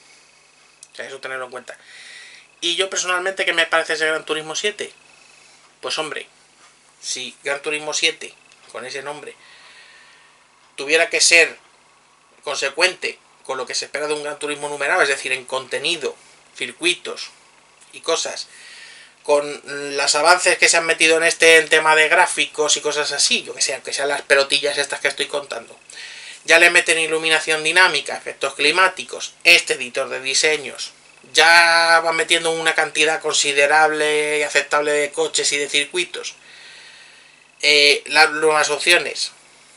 O sea, eso tenerlo en cuenta. Y yo personalmente, ¿qué me parece ese Gran Turismo siete? Pues hombre, si Gran Turismo siete, con ese nombre, tuviera que ser consecuente con lo que se espera de un Gran Turismo numerado, es decir, en contenido, circuitos y cosas, con los avances que se han metido en este en tema de gráficos y cosas así, yo que sé, aunque sean las pelotillas estas que estoy contando, ya le meten iluminación dinámica, efectos climáticos, este editor de diseños, ya van metiendo una cantidad considerable y aceptable de coches y de circuitos, eh, las nuevas opciones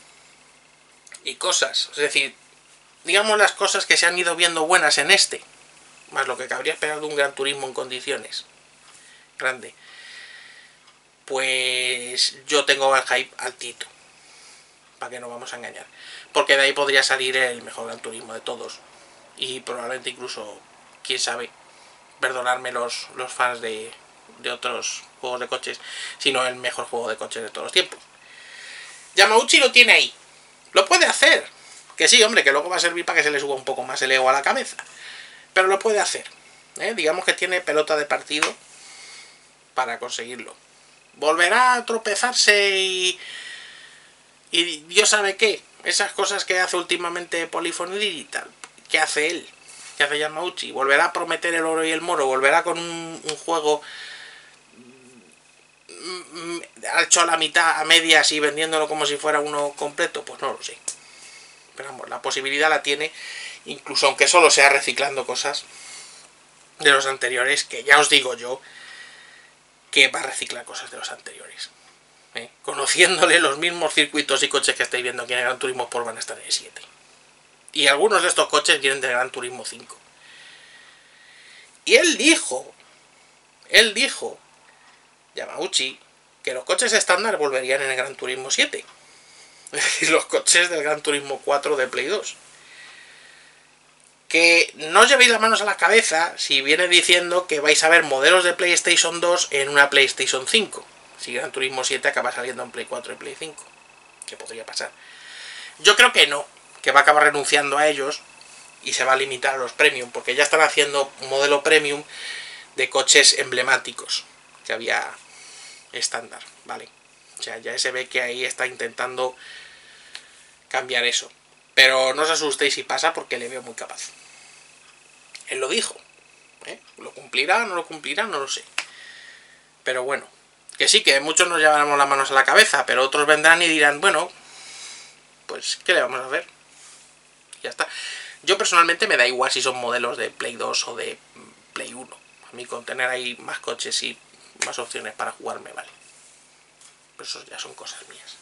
y cosas, es decir, digamos las cosas que se han ido viendo buenas en este, más lo que cabría esperar de un Gran Turismo en condiciones grande, pues yo tengo el hype altito, para que no vamos a engañar, porque de ahí podría salir el mejor Gran Turismo de todos, y probablemente incluso, quién sabe, perdonarme los, los fans de, de otros juegos de coches, sino el mejor juego de coches de todos los tiempos. Yamauchi lo tiene ahí, lo puede hacer, que sí, hombre, que luego va a servir para que se le suba un poco más el ego a la cabeza, pero lo puede hacer, ¿eh? Digamos que tiene pelota de partido para conseguirlo. Volverá a tropezarse y y Dios sabe qué, esas cosas que hace últimamente Polyphony Digital, ¿qué hace él? ¿Qué hace Yamauchi? Volverá a prometer el oro y el moro, volverá con un, un juego hecho a la mitad, a medias y vendiéndolo como si fuera uno completo, pues no lo sé. Pero vamos, la posibilidad la tiene, incluso aunque solo sea reciclando cosas de los anteriores, que ya os digo yo que va a reciclar cosas de los anteriores. ¿Eh? Conociéndole, los mismos circuitos y coches que estáis viendo aquí en el Gran Turismo Sport van a estar en el siete. Y algunos de estos coches vienen del Gran Turismo cinco. Y él dijo, él dijo, Yamauchi, que los coches estándar volverían en el Gran Turismo siete. Es decir, los coches del Gran Turismo cuatro de Play dos. Que no os llevéis las manos a la cabeza si viene diciendo que vais a ver modelos de PlayStation dos en una PlayStation cinco. Si Gran Turismo siete acaba saliendo en Play cuatro y Play cinco. ¿Qué podría pasar? Yo creo que no, que va a acabar renunciando a ellos y se va a limitar a los premium, porque ya están haciendo un modelo premium de coches emblemáticos que había estándar, ¿vale? O sea, ya se ve que ahí está intentando cambiar eso. Pero no os asustéis si pasa, porque le veo muy capaz. Él lo dijo, ¿eh? ¿Lo cumplirá? ¿No lo cumplirá? No lo sé. Pero bueno, que sí, que muchos nos llevaremos las manos a la cabeza, pero otros vendrán y dirán, bueno, pues, ¿qué le vamos a hacer? Ya está. Yo personalmente me da igual si son modelos de Play dos o de Play uno. A mí con tener ahí más coches y más opciones para jugarme, vale. Pero eso ya son cosas mías.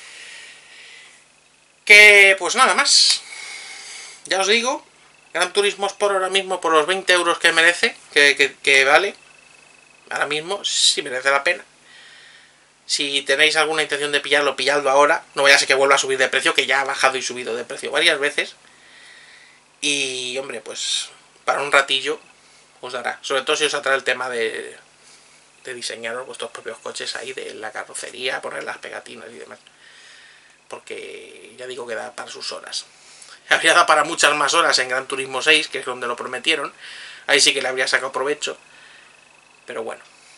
Que, pues nada más. Ya os digo, Gran Turismo Sport ahora mismo por los veinte euros que merece, que, que, que vale, ahora mismo sí merece la pena. Si tenéis alguna intención de pillarlo, pilladlo ahora. No vaya a ser que vuelva a subir de precio, que ya ha bajado y subido de precio varias veces. Y, hombre, pues para un ratillo os dará. Sobre todo si os atrae el tema de, de diseñaros vuestros propios coches ahí, de la carrocería, poner las pegatinas y demás. Porque ya digo que da para sus horas. Habría dado para muchas más horas en Gran Turismo seis, que es donde lo prometieron. Ahí sí que le habría sacado provecho. Pero bueno,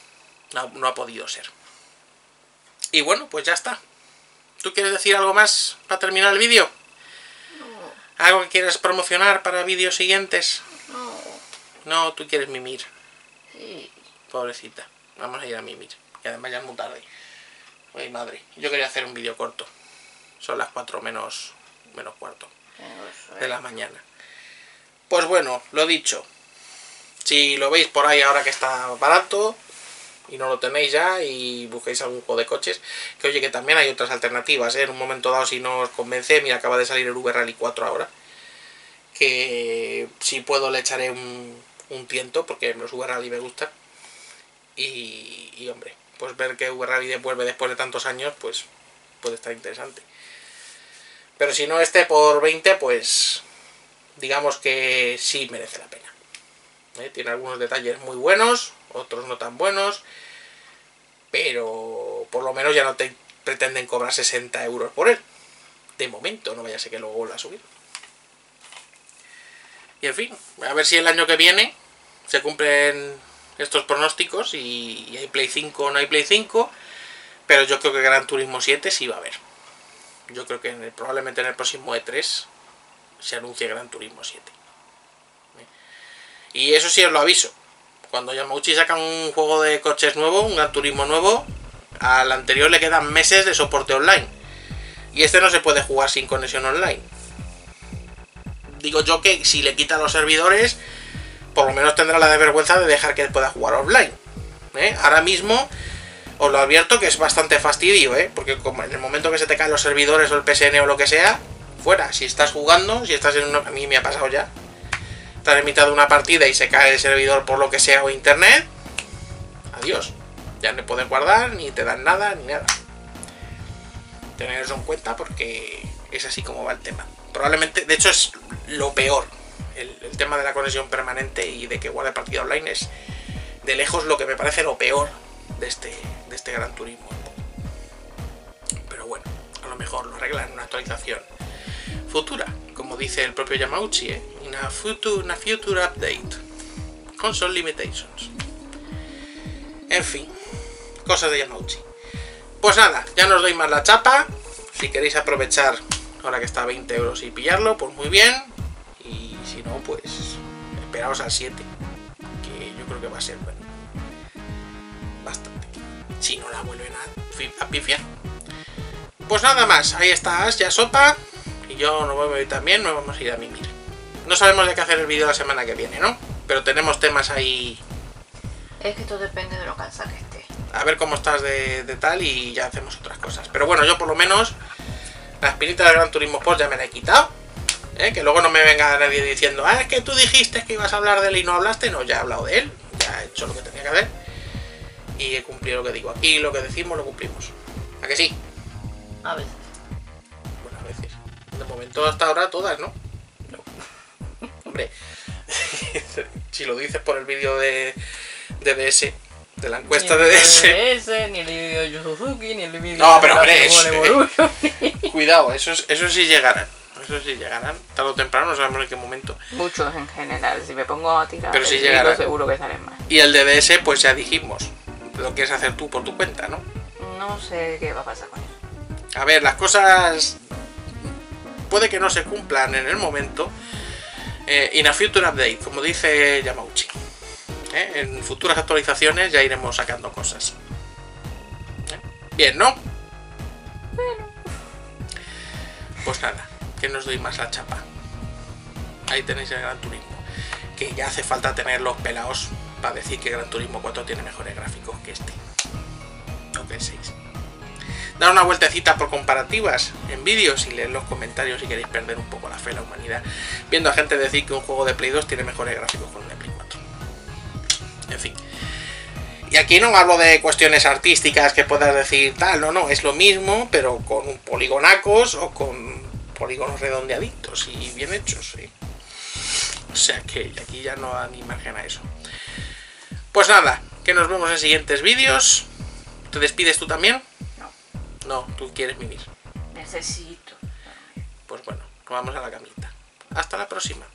no, no ha podido ser. Y bueno, pues ya está. ¿Tú quieres decir algo más para terminar el vídeo? No. ¿Algo que quieras promocionar para vídeos siguientes? No. No, tú quieres mimir. Sí. Pobrecita. Vamos a ir a mimir. Y además ya es muy tarde. Ay, madre. Yo quería hacer un vídeo corto. Son las cuatro menos, menos cuarto de la mañana. Pues bueno, lo dicho. Si lo veis por ahí ahora que está barato y no lo tenéis ya y busquéis algún juego de coches, que oye que también hay otras alternativas, ¿eh? En un momento dado, si no os convence, mira, acaba de salir el V Rally cuatro ahora, que si puedo le echaré un, un tiento, porque los V Rally me gustan. Y, y hombre, pues ver que V Rally vuelve después de tantos años, pues puede estar interesante. Pero si no esté por veinte, pues digamos que sí merece la pena. ¿Eh? Tiene algunos detalles muy buenos, otros no tan buenos, pero por lo menos ya no te pretenden cobrar sesenta euros por él. De momento, no vaya a ser que luego vuelva a subir. Y en fin, a ver si el año que viene se cumplen estos pronósticos y, y hay Play cinco o no hay Play cinco, pero yo creo que Gran Turismo siete sí va a haber. Yo creo que en el, probablemente en el próximo E tres se anuncie Gran Turismo siete. Y eso sí os lo aviso. Cuando Yamauchi saca un juego de coches nuevo, un Gran Turismo nuevo, al anterior le quedan meses de soporte online. Y este no se puede jugar sin conexión online. Digo yo que si le quitan los servidores, por lo menos tendrá la desvergüenza de dejar que pueda jugar offline. ¿Eh? Ahora mismo os lo advierto que es bastante fastidio, ¿eh? Porque como en el momento que se te caen los servidores o el P S N o lo que sea, fuera. Si estás jugando, si estás en una... A mí me ha pasado ya. Estás en mitad de una partida y se cae el servidor por lo que sea o internet, adiós. Ya no puedes guardar, ni te dan nada, ni nada. Tener eso en cuenta porque es así como va el tema. Probablemente, de hecho es lo peor. El, el tema de la conexión permanente y de que guarde partida online es de lejos lo que me parece lo peor de este, de este Gran Turismo. Pero bueno, a lo mejor lo arreglan en una actualización futura, como dice el propio Yamauchi, ¿eh? In a future, in a future update. Console limitations. En fin, cosas de Yamauchi. Pues nada, ya no os doy más la chapa. Si queréis aprovechar ahora que está a veinte euros y pillarlo, pues muy bien. Y si no, pues esperaos al siete, que yo creo que va a ser bueno. Bastante. Si no la vuelven a, a pifiar. Pues nada más, ahí está Ash, ya sopa. Y yo no voy a ir también, nos vamos a ir a mimir. No sabemos de qué hacer el vídeo la semana que viene, ¿no? Pero tenemos temas ahí. Es que todo depende de lo cansado que esté. A ver cómo estás de, de tal y ya hacemos otras cosas. Pero bueno, yo por lo menos la espinita del Gran Turismo Sport ya me la he quitado. ¿Eh? Que luego no me venga nadie diciendo, ah, es que tú dijiste que ibas a hablar de él y no hablaste. No, ya he hablado de él, ya he hecho lo que tenía que hacer. Y he cumplido lo que digo aquí, lo que decimos lo cumplimos. ¿A que sí? A veces. Bueno, a veces. De momento hasta ahora todas, ¿no? No. Hombre, si lo dices por el vídeo de, de D S, de la encuesta de D S. Ni el D S, ni el vídeo de Yu Suzuki, ni el vídeo no, de pero hombre, eso, eh, cuidado, esos, esos sí llegarán. Eso sí llegarán, tarde o temprano, no sabemos en qué momento. Muchos en general, si me pongo a tirar, pero sí llegarán. Seguro que salen más. Y el de D S, pues ya dijimos, lo quieres hacer tú por tu cuenta, ¿no? No sé qué va a pasar con eso. A ver, las cosas puede que no se cumplan en el momento. Eh, in a future update, como dice Yamauchi. ¿Eh? En futuras actualizaciones ya iremos sacando cosas. ¿Eh? Bien, ¿no? Bueno. Pues nada, que no os doy más la chapa. Ahí tenéis el Gran Turismo. Que ya hace falta tener los pelados para decir que Gran Turismo cuatro tiene mejores gráficos que este. No penséis. Dar una vueltecita por comparativas en vídeos y leer los comentarios si queréis perder un poco la fe en la humanidad, viendo a gente decir que un juego de Play dos tiene mejores gráficos que un de Play cuatro. En fin. Y aquí no hablo de cuestiones artísticas que puedas decir tal, no, no, es lo mismo, pero con un poligonacos o con polígonos redondeaditos y bien hechos, ¿sí? O sea que aquí ya no da ni margen a eso. Pues nada, que nos vemos en siguientes vídeos. ¿Te despides tú también? No, tú quieres vivir. Necesito. Pues bueno, nos vamos a la camita. Hasta la próxima.